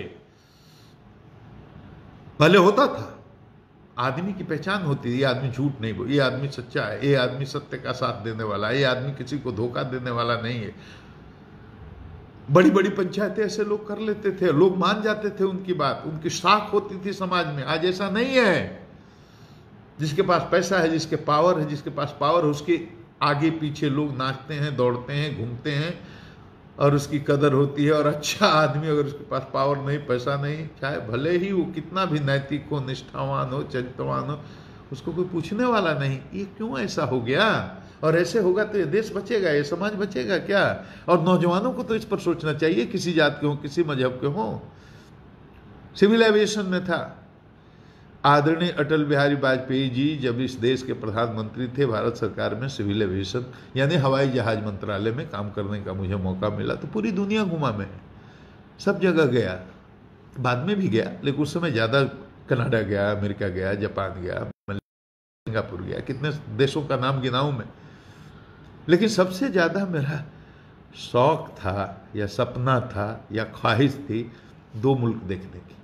पहले होता था। आदमी की पहचान होती है, ये आदमी झूठ नहीं बोल, ये आदमी सच्चा है, ये आदमी सत्य का साथ देने वाला है, ये आदमी किसी को धोखा देने वाला नहीं है। बड़ी बड़ी पंचायतें ऐसे लोग कर लेते थे, लोग मान जाते थे उनकी बात, उनकी साख होती थी समाज में। आज ऐसा नहीं है। जिसके पास पैसा है, जिसके पावर है, जिसके पास पावर है, उसके आगे पीछे लोग नाचते हैं, दौड़ते हैं, घूमते हैं और उसकी कदर होती है। और अच्छा आदमी अगर उसके पास पावर नहीं, पैसा नहीं, चाहे भले ही वो कितना भी नैतिक हो, निष्ठावान हो, चरित्रवान हो, उसको कोई पूछने वाला नहीं। ये क्यों ऐसा हो गया? और ऐसे होगा तो ये देश बचेगा, ये समाज बचेगा क्या? और नौजवानों को तो इस पर सोचना चाहिए, किसी जात के हो, किसी मजहब के हो। सिविल एविएशन में था, आदरणीय अटल बिहारी वाजपेयी जी जब इस देश के प्रधानमंत्री थे, भारत सरकार में सिविल एविएशन यानी हवाई जहाज मंत्रालय में काम करने का मुझे मौका मिला। तो पूरी दुनिया घुमा मैं, सब जगह गया, बाद में भी गया, लेकिन उस समय ज़्यादा कनाडा गया, अमेरिका गया, जापान गया, सिंगापुर गया, कितने देशों का नाम गिनाऊं मैं। लेकिन सबसे ज़्यादा मेरा शौक था या सपना था या ख्वाहिश थी 2 मुल्क देखने की,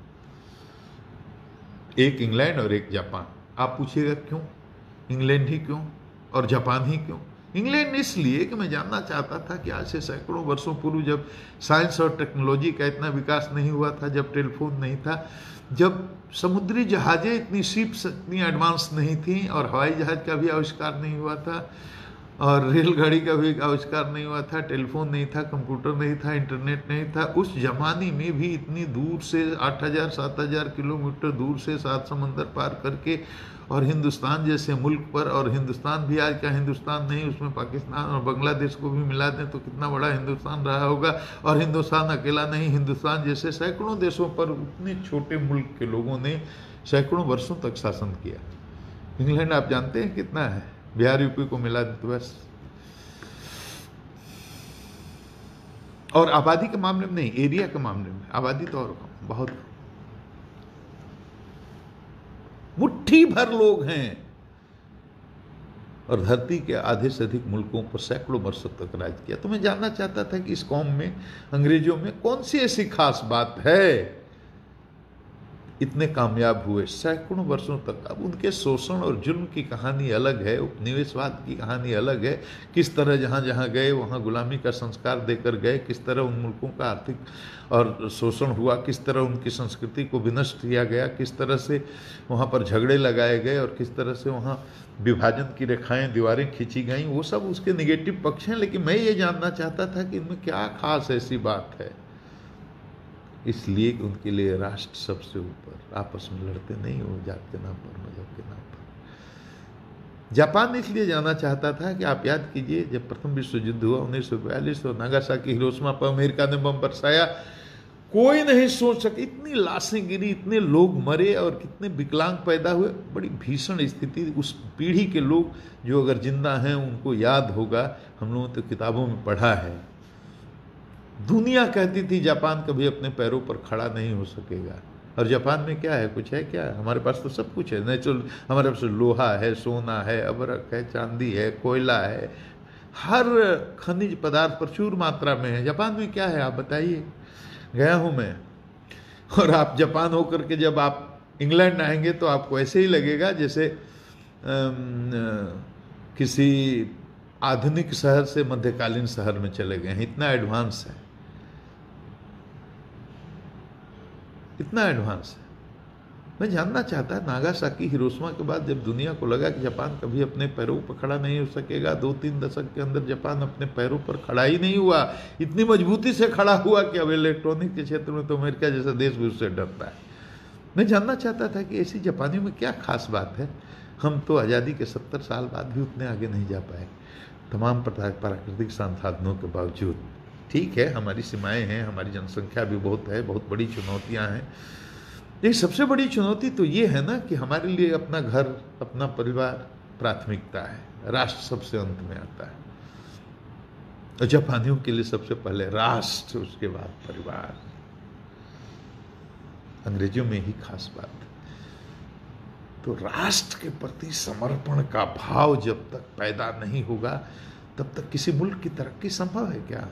एक इंग्लैंड और एक जापान। आप पूछिएगा क्यों इंग्लैंड ही क्यों और जापान ही क्यों? इंग्लैंड इसलिए कि मैं जानना चाहता था कि आज से सैकड़ों वर्षों पूर्व, जब साइंस और टेक्नोलॉजी का इतना विकास नहीं हुआ था, जब टेलीफोन नहीं था, जब समुद्री जहाजें इतनी शिप्स इतनी एडवांस नहीं थी और हवाई जहाज का भी आविष्कार नहीं हुआ था और रेलगाड़ी का भी आविष्कार नहीं हुआ था, टेलीफोन नहीं था, कंप्यूटर नहीं था, इंटरनेट नहीं था, उस जमाने में भी इतनी दूर से 8,000-7,000 किलोमीटर दूर से 7 समंदर पार करके और हिंदुस्तान जैसे मुल्क पर, और हिंदुस्तान भी आज का हिंदुस्तान नहीं, उसमें पाकिस्तान और बांग्लादेश को भी मिला दें तो कितना बड़ा हिंदुस्तान रहा होगा। और हिंदुस्तान अकेला नहीं, हिंदुस्तान जैसे सैकड़ों देशों पर उतने छोटे मुल्क के लोगों ने सैकड़ों वर्षों तक शासन किया। इंग्लैंड आप जानते हैं कितना है, बिहार यूपी को मिला दे तो बस। और आबादी के मामले में नहीं, एरिया के मामले में आबादी तो और बहुत, मुट्ठी भर लोग हैं और धरती के आधे से अधिक मुल्कों पर सैकड़ों वर्षों तक राज किया। तो मैं जानना चाहता था कि इस कौम में, अंग्रेजों में कौन सी ऐसी खास बात है, इतने कामयाब हुए सैकड़ों वर्षों तक। अब उनके शोषण और जुल्म की कहानी अलग है, उपनिवेशवाद की कहानी अलग है। किस तरह जहाँ जहाँ गए वहाँ गुलामी का संस्कार देकर गए, किस तरह उन मुल्कों का आर्थिक और शोषण हुआ, किस तरह उनकी संस्कृति को विनष्ट किया गया, किस तरह से वहाँ पर झगड़े लगाए गए और किस तरह से वहाँ विभाजन की रेखाएं, दीवारें खींची गईं, वो सब उसके निगेटिव पक्ष हैं। लेकिन मैं ये जानना चाहता था कि इनमें क्या खास ऐसी बात है, इसलिए कि उनके लिए राष्ट्र सबसे ऊपर। आपस में लड़ते नहीं हो जात के नाम पर, मजहब के नाम पर। जापान इसलिए जाना चाहता था कि आप याद कीजिए, जब प्रथम विश्व युद्ध हुआ 1942 और नागासाकी हिरोशिमा पर अमेरिका ने बम बरसाया, कोई नहीं सोच सके, इतनी लाशें गिरी, इतने लोग मरे और कितने विकलांग पैदा हुए। बड़ी भीषण स्थिति। उस पीढ़ी के लोग जो अगर जिंदा हैं उनको याद होगा, हम लोगों ने तो किताबों में पढ़ा है। दुनिया कहती थी जापान कभी अपने पैरों पर खड़ा नहीं हो सकेगा, और जापान में क्या है, कुछ है क्या? हमारे पास तो सब कुछ है नेचुरल। हमारे पास लोहा है, सोना है, अबरक है, चांदी है, कोयला है, हर खनिज पदार्थ प्रचुर मात्रा में है। जापान में क्या है आप बताइए? गया हूँ मैं, और आप जापान होकर के जब आप इंग्लैंड आएंगे तो आपको ऐसे ही लगेगा जैसे किसी आधुनिक शहर से मध्यकालीन शहर में चले गए हैं। इतना एडवांस है, इतना एडवांस है। मैं जानना चाहता, नागासाकी हिरोशिमा के बाद जब दुनिया को लगा कि जापान कभी अपने पैरों पर खड़ा नहीं हो सकेगा, 2-3 दशक के अंदर जापान अपने पैरों पर खड़ा ही नहीं हुआ। इतनी मजबूती से खड़ा हुआ कि अब इलेक्ट्रॉनिक के क्षेत्र में तो अमेरिका जैसा देश भी उससे डरता है। मैं जानना चाहता था कि ऐसी जापानियों में क्या खास बात है। हम तो आज़ादी के 70 साल बाद भी उतने आगे नहीं जा पाए, तमाम प्राकृतिक संसाधनों के बावजूद। ठीक है, हमारी सीमाएं हैं, हमारी जनसंख्या भी बहुत है, बहुत बड़ी चुनौतियां हैं। एक सबसे बड़ी चुनौती तो ये है ना कि हमारे लिए अपना घर, अपना परिवार प्राथमिकता है, राष्ट्र सबसे अंत में आता है। और जापानियों के लिए सबसे पहले राष्ट्र, उसके बाद परिवार। अंग्रेजों में ही खास बात है। तो राष्ट्र के प्रति समर्पण का भाव जब तक पैदा नहीं होगा तब तक किसी मुल्क की तरक्की संभव है क्या?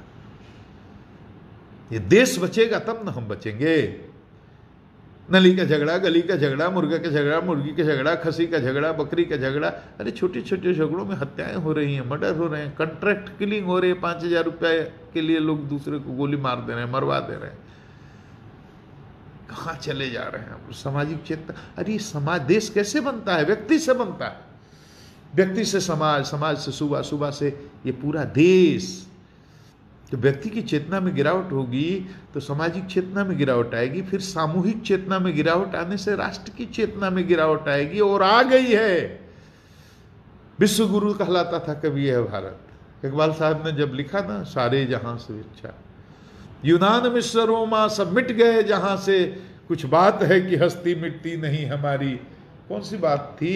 ये देश बचेगा तब ना हम बचेंगे। नली का झगड़ा, गली का झगड़ा, मुर्गा का झगड़ा, मुर्गी का झगड़ा, खसी का झगड़ा, बकरी का झगड़ा, अरे छोटे छोटे झगड़ों में हत्याएं हो रही हैं, मर्डर हो रहे हैं, कॉन्ट्रैक्ट किलिंग हो रही है। 5,000 रुपये के लिए लोग दूसरे को गोली मार दे रहे हैं, मरवा दे रहे हैं। कहाँ चले जा रहे हैं? सामाजिक चेतना। अरे समाज, देश कैसे बनता है? व्यक्ति से बनता है, व्यक्ति से समाज, समाज से सूबा, सूबा से ये पूरा देश। तो व्यक्ति की चेतना में गिरावट होगी तो सामाजिक चेतना में गिरावट आएगी, फिर सामूहिक चेतना में गिरावट आने से राष्ट्र की चेतना में गिरावट आएगी, और आ गई है। विश्व गुरु कहलाता था कभी यह भारत। इकबाल साहब ने जब लिखा ना, सारे जहां से इच्छा यूनान मिस्र रोमा सब मिट गए जहां से, कुछ बात है कि हस्ती मिटती नहीं हमारी। कौन सी बात थी?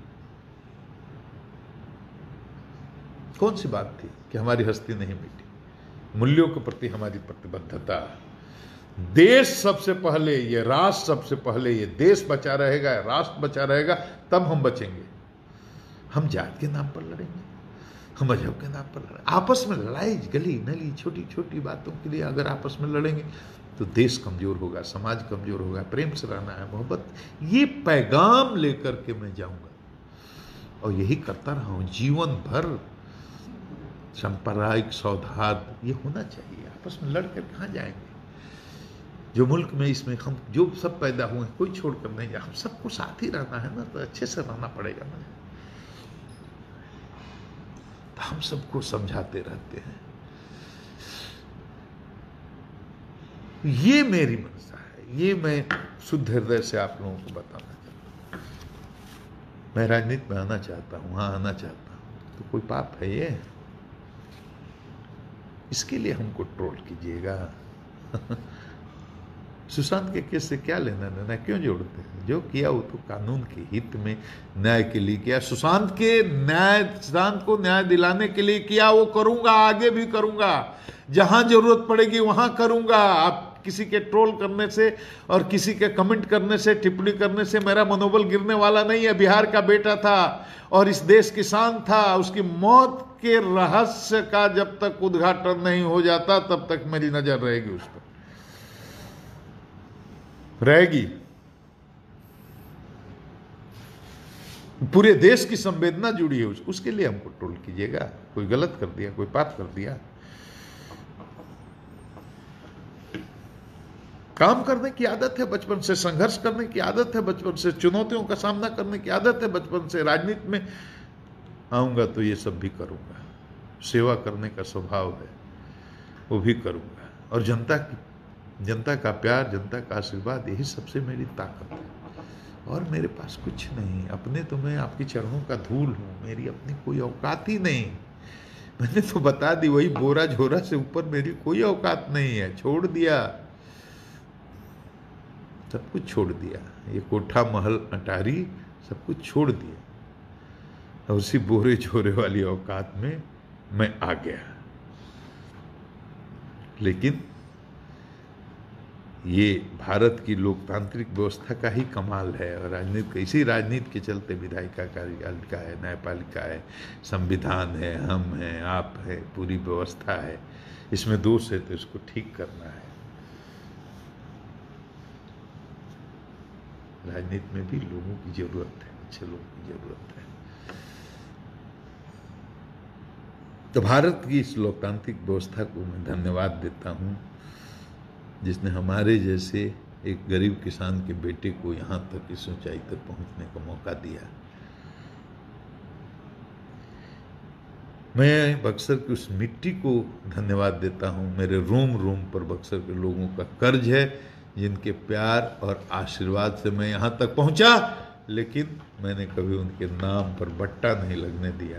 कौन सी बात थी कि हमारी हस्ती नहीं मिटी? मूल्यों के प्रति हमारी प्रतिबद्धता। देश सबसे पहले, ये राष्ट्र सबसे पहले। ये देश बचा रहेगा, राष्ट्र बचा रहेगा, तब हम बचेंगे। हम जात के नाम पर लड़ेंगे, हम मजहब के नाम पर लड़ेंगे, आपस में लड़ाई, गली नली, छोटी छोटी बातों के लिए अगर आपस में लड़ेंगे तो देश कमजोर होगा, समाज कमजोर होगा। प्रेम से रहना है, मोहब्बत, ये पैगाम लेकर के मैं जाऊंगा और यही करता रहा हूं जीवन भर। सांप्रदायिक सौहार्द ये होना चाहिए। आपस में लड़कर कहाँ जाएंगे? जो मुल्क में, इसमें हम जो सब पैदा हुए हैं, कोई छोड़कर नहीं जा। हम सबको साथ ही रहना है ना, तो अच्छे से रहना पड़ेगा ना। तो हम सबको समझाते रहते हैं। ये मेरी मनसा है, ये मैं शुद्ध हृदय से आप लोगों को बताना चाहता हूँ। मैं राजनीति में आना चाहता हूँ, वहां आना चाहता हूँ, तो कोई पाप है ये? इसके लिए हमको ट्रोल कीजिएगा। सुशांत के केस से क्या लेना देना, क्यों जोड़ते हैं? जो किया वो तो कानून के हित में, न्याय के लिए किया। सुशांत को न्याय दिलाने के लिए किया, वो करूंगा, आगे भी करूंगा, जहां जरूरत पड़ेगी वहां करूंगा। आप किसी के ट्रोल करने से और किसी के कमेंट करने से, टिप्पणी करने से मेरा मनोबल गिरने वाला नहीं है। बिहार का बेटा था और इस देश किसान था, उसकी मौत के रहस्य का जब तक उद्घाटन नहीं हो जाता तब तक मेरी नजर रहेगी उस पर, रहेगी। पूरे देश की संवेदना जुड़ी है उसके लिए हमको ट्रोल कीजिएगा। कोई गलत कर दिया, कोई पाप कर दिया, काम करने की आदत है बचपन से, संघर्ष करने की आदत है बचपन से, चुनौतियों का सामना करने की आदत है बचपन से। राजनीति में आऊंगा तो ये सब भी करूंगा, सेवा करने का स्वभाव है वो भी करूंगा, और जनता का प्यार, जनता का आशीर्वाद, यही सबसे मेरी ताकत है। और मेरे पास कुछ नहीं, अपने तो मैं आपके चरणों का धूल हूं, मेरी अपनी कोई औकात ही नहीं। मैंने तो बता दी, वही बोरा झोरा से ऊपर मेरी कोई औकात नहीं है। छोड़ दिया, सब कुछ छोड़ दिया, ये कोठा महल अटारी सब कुछ छोड़ दिया, और उसी बोरे झोरे वाली औकात में मैं आ गया। लेकिन ये भारत की लोकतांत्रिक व्यवस्था का ही कमाल है, और राजनीति, इसी राजनीति के चलते विधायिका, कार्यपालिका है, न्यायपालिका है, संविधान है, हम हैं, आप है, पूरी व्यवस्था है। इसमें दोष है तो इसको ठीक करना है। राजनीति में भी लोगों की जरूरत है, अच्छे लोगों की जरूरत है। तो भारत की इस लोकतांत्रिक व्यवस्था को मैं धन्यवाद देता हूं, जिसने हमारे जैसे एक गरीब किसान के बेटे को यहां तक, इस ऊंचाई तक पहुंचने का मौका दिया। मैं बक्सर की उस मिट्टी को धन्यवाद देता हूं, मेरे रोम रोम पर बक्सर के लोगों का कर्ज है, जिनके प्यार और आशीर्वाद से मैं यहां तक पहुंचा। लेकिन मैंने कभी उनके नाम पर बट्टा नहीं लगने दिया।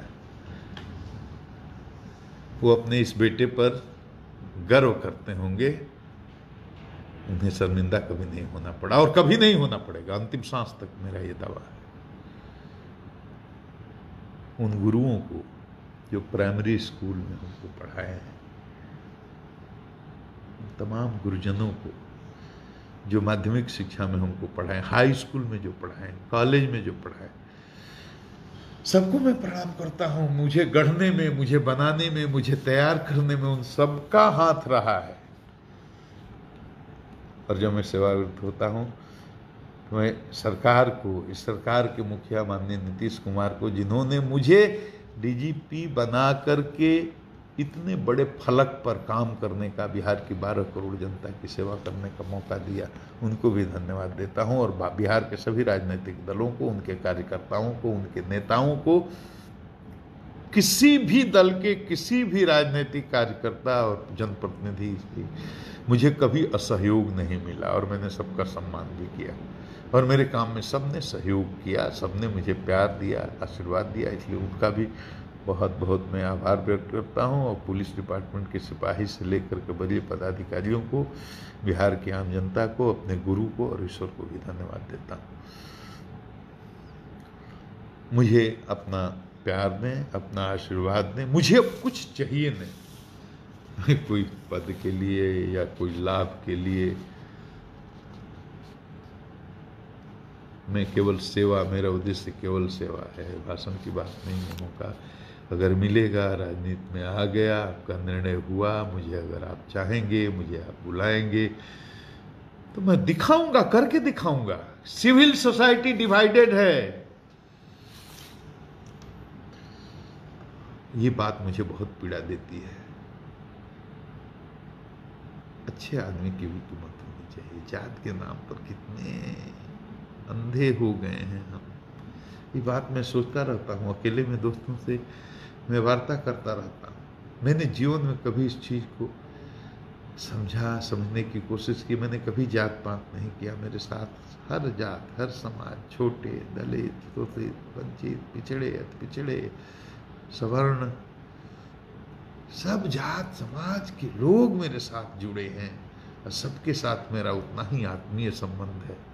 वो अपने इस बेटे पर गर्व करते होंगे, उन्हें शर्मिंदा कभी नहीं होना पड़ा और कभी नहीं होना पड़ेगा। अंतिम सांस तक मेरा ये दावा है। उन गुरुओं को जो प्राइमरी स्कूल में हमको पढ़ाए हैं, तमाम गुरुजनों को जो माध्यमिक शिक्षा में हमको पढ़ाए, हाई स्कूल में जो पढ़ाए, कॉलेज में जो पढ़ाए, सबको मैं प्रणाम करता हूं। मुझे गढ़ने में, मुझे बनाने में, मुझे तैयार करने में उन सबका हाथ रहा है। और जब मैं सेवानिवृत्त होता हूं तो मैं सरकार को, इस सरकार के मुखिया माननीय नीतीश कुमार को, जिन्होंने मुझे डीजीपी बना करके इतने बड़े फलक पर काम करने का, बिहार की 12 करोड़ जनता की सेवा करने का मौका दिया, उनको भी धन्यवाद देता हूं। और बिहार के सभी राजनीतिक दलों को, उनके कार्यकर्ताओं को, उनके नेताओं को, किसी भी दल के किसी भी राजनीतिक कार्यकर्ता और जनप्रतिनिधि मुझे कभी असहयोग नहीं मिला, और मैंने सबका सम्मान भी किया, और मेरे काम में सबने सहयोग किया, सबने मुझे प्यार दिया, आशीर्वाद दिया। इसलिए उनका भी बहुत बहुत मैं आभार व्यक्त करता हूं। और पुलिस डिपार्टमेंट के सिपाही से लेकर के वरीय पदाधिकारियों को, बिहार की आम जनता को, अपने गुरु को और ईश्वर को भी धन्यवाद देता हूं। मुझे अपना प्यार दें, अपना आशीर्वाद दें, मुझे अब कुछ चाहिए नहीं, कोई पद के लिए या कोई लाभ के लिए। मैं केवल सेवा, मेरा उद्देश्य केवल सेवा है, भाषण की बात नहीं है। मौका अगर मिलेगा, राजनीति में आ गया, आपका निर्णय हुआ, मुझे अगर आप चाहेंगे, मुझे आप बुलाएंगे तो मैं दिखाऊंगा, करके दिखाऊंगा। सिविल सोसाइटी डिवाइडेड है, ये बात मुझे बहुत पीड़ा देती है। अच्छे आदमी की भी कीमत होनी चाहिए। जात के नाम पर कितने अंधे हो गए हैं हम, ये बात मैं सोचता रहता हूँ। अकेले में दोस्तों से मैं वार्ता करता रहता हूँ। मैंने जीवन में कभी इस चीज़ को समझने की कोशिश की। मैंने कभी जात पात नहीं किया। मेरे साथ हर जात, हर समाज, छोटे, दलित, शोषित, वंचित, पिछड़े, अति पिछड़े, सवर्ण, सब जात समाज के लोग मेरे साथ जुड़े हैं, और सबके साथ मेरा उतना ही आत्मीय संबंध है।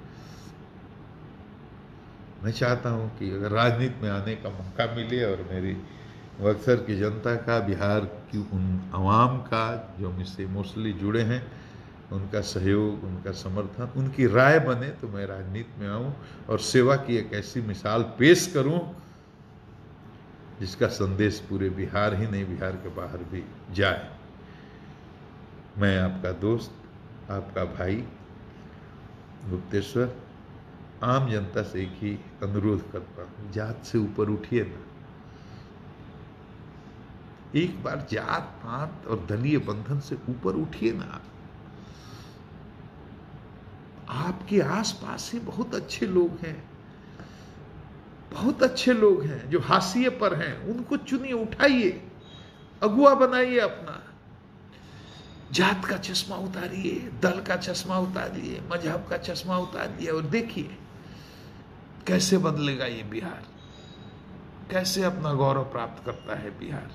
मैं चाहता हूं कि अगर राजनीति में आने का मौका मिले और मेरी बक्सर की जनता का, बिहार की उन आवाम का जो मुझसे मोस्टली जुड़े हैं, उनका सहयोग, उनका समर्थन, उनकी राय बने, तो मैं राजनीति में आऊं और सेवा की एक ऐसी मिसाल पेश करूं जिसका संदेश पूरे बिहार ही नहीं, बिहार के बाहर भी जाए। मैं आपका दोस्त, आपका भाई गुप्तेश्वर आम जनता से एक ही अनुरोध करता हूं, जात से ऊपर उठिए ना। एक बार जात पात और दलीय बंधन से ऊपर उठिए ना। आपके आसपास ही बहुत अच्छे लोग हैं, बहुत अच्छे लोग हैं जो हाशिए पर हैं, उनको चुनिए, उठाइए, अगुआ बनाइए अपना। जात का चश्मा उतारिए, दल का चश्मा उतारिए, मजहब का चश्मा उतारिए और देखिए कैसे बदलेगा ये बिहार, कैसे अपना गौरव प्राप्त करता है बिहार।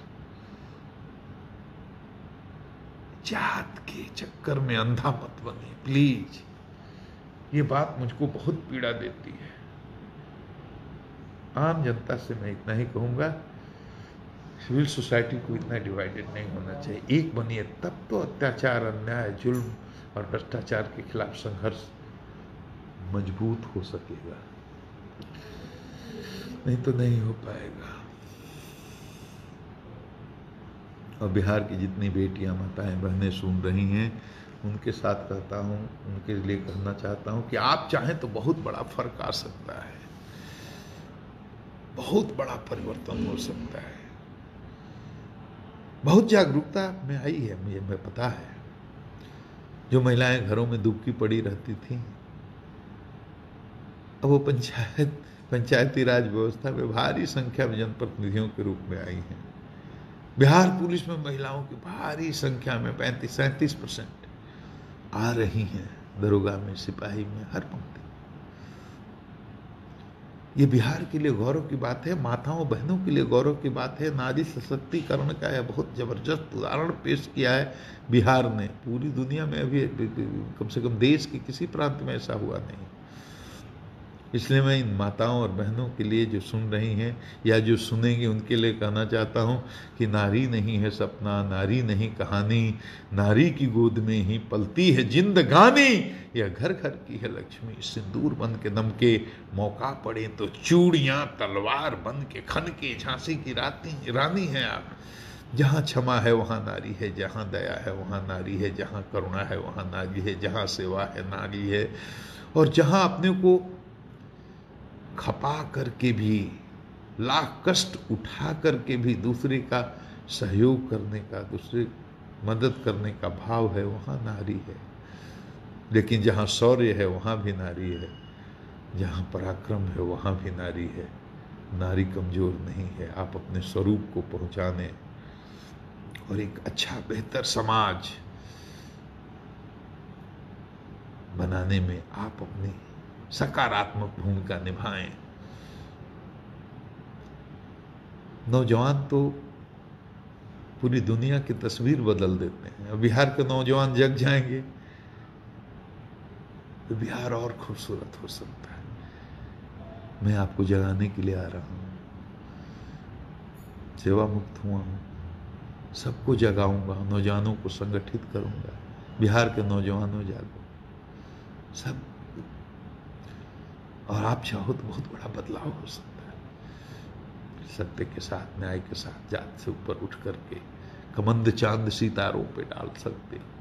जात के चक्कर में अंधा मत बने प्लीज। ये बात मुझको बहुत पीड़ा देती है। आम जनता से मैं इतना ही कहूंगा, सिविल सोसाइटी को इतना डिवाइडेड नहीं होना चाहिए। एक बनिए, तब तो अत्याचार, अन्याय, जुल्म और भ्रष्टाचार के खिलाफ संघर्ष मजबूत हो सकेगा, नहीं तो नहीं हो पाएगा। और बिहार की जितनी बेटियां, माताएं, बहनें सुन रही हैं, उनके साथ कहता हूं, उनके लिए कहना चाहता हूं कि आप चाहें तो बहुत बड़ा फर्क आ सकता है, बहुत बड़ा परिवर्तन हो सकता है। बहुत जागरूकता में आई है, मुझे पता है। जो महिलाएं घरों में दुबकी पड़ी रहती थी, अब वो पंचायती राज व्यवस्था में भारी संख्या में जनप्रतिनिधियों के रूप में आई हैं। बिहार पुलिस में महिलाओं की भारी संख्या में 35-37% आ रही हैं, दरोगा में, सिपाही में, हर पंक्ति। ये बिहार के लिए गौरव की बात है, माताओं बहनों के लिए गौरव की बात है। नारी सशक्तिकरण का यह बहुत जबरदस्त उदाहरण पेश किया है बिहार ने। पूरी दुनिया में अभी कम से कम देश के किसी प्रांत में ऐसा हुआ नहीं। इसलिए मैं इन माताओं और बहनों के लिए जो सुन रही हैं या जो सुनेंगे उनके लिए कहना चाहता हूं कि नारी नहीं है सपना, नारी नहीं कहानी, नारी की गोद में ही पलती है जिंदगानी। यह घर घर की है लक्ष्मी, सिंदूर बन के दमके, मौका पड़े तो चूड़ियां तलवार बन के खनके, झांसी की रानी है आप। जहाँ क्षमा है वहाँ नारी है, जहाँ दया है वहाँ नारी है, जहाँ करुणा है वहाँ नारी है, जहाँ सेवा है नारी है। और जहाँ अपने को खपा करके भी, लाख कष्ट उठा करके भी दूसरे का सहयोग करने का, दूसरे मदद करने का भाव है, वहाँ नारी है। लेकिन जहाँ शौर्य है वहाँ भी नारी है, जहाँ पराक्रम है वहाँ भी नारी है। नारी कमजोर नहीं है। आप अपने स्वरूप को पहुँचाने और एक अच्छा बेहतर समाज बनाने में आप अपनी सकारात्मक भूमिका निभाएं। नौजवान तो पूरी दुनिया की तस्वीर बदल देते हैं। अब बिहार के नौजवान जग जाएंगे तो बिहार और खूबसूरत हो सकता है। मैं आपको जगाने के लिए आ रहा हूं, सेवा मुक्त हुआ हूं, सबको जगाऊंगा, नौजवानों को संगठित करूंगा। बिहार के नौजवानों जागो सब, और आप चाहो तो बहुत बड़ा बदलाव हो सकता है। सत्य के साथ, न्याय के साथ, जात से ऊपर उठ करके कमंद चांद सितारों पे डाल सकते हो,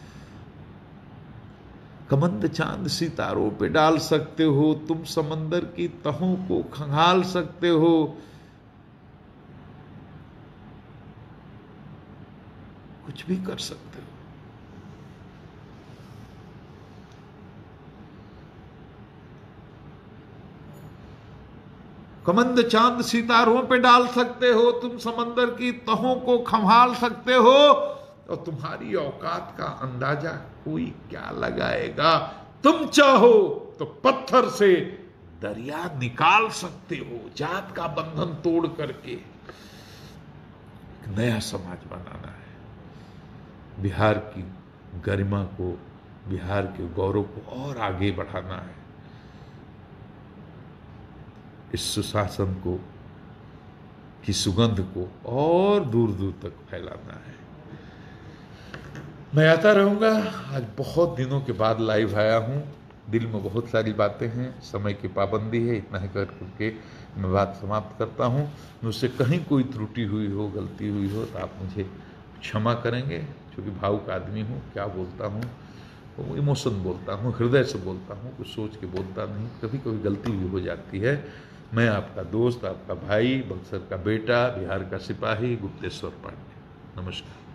कमंद चांद सितारों पे डाल सकते हो। तुम समंदर की तहों को खंगाल सकते हो। कुछ भी कर सकते हो। कमंद चांद सितारों पे डाल सकते हो, तुम समंदर की तहों को खंगाल सकते हो, और तुम्हारी औकात का अंदाजा कोई क्या लगाएगा। तुम चाहो तो पत्थर से दरिया निकाल सकते हो। जात का बंधन तोड़ करके एक नया समाज बनाना है। बिहार की गरिमा को, बिहार के गौरव को और आगे बढ़ाना है। इस सुशासन को, की सुगंध को और दूर दूर तक फैलाना है। मैं आता रहूंगा। आज बहुत दिनों के बाद लाइव आया हूं। दिल में बहुत सारी बातें हैं, समय की पाबंदी है। इतना ही करके मैं बात समाप्त करता हूं। मुझसे कहीं कोई त्रुटि हुई हो, गलती हुई हो तो आप मुझे क्षमा करेंगे, क्योंकि भावुक आदमी हूं, क्या बोलता हूं इमोशन बोलता हूँ, हृदय से बोलता हूँ, कुछ सोच के बोलता नहीं। कभी कभी गलती भी हो जाती है। मैं आपका दोस्त, आपका भाई, बक्सर का बेटा, बिहार का सिपाही गुप्तेश्वर पांडे। नमस्कार।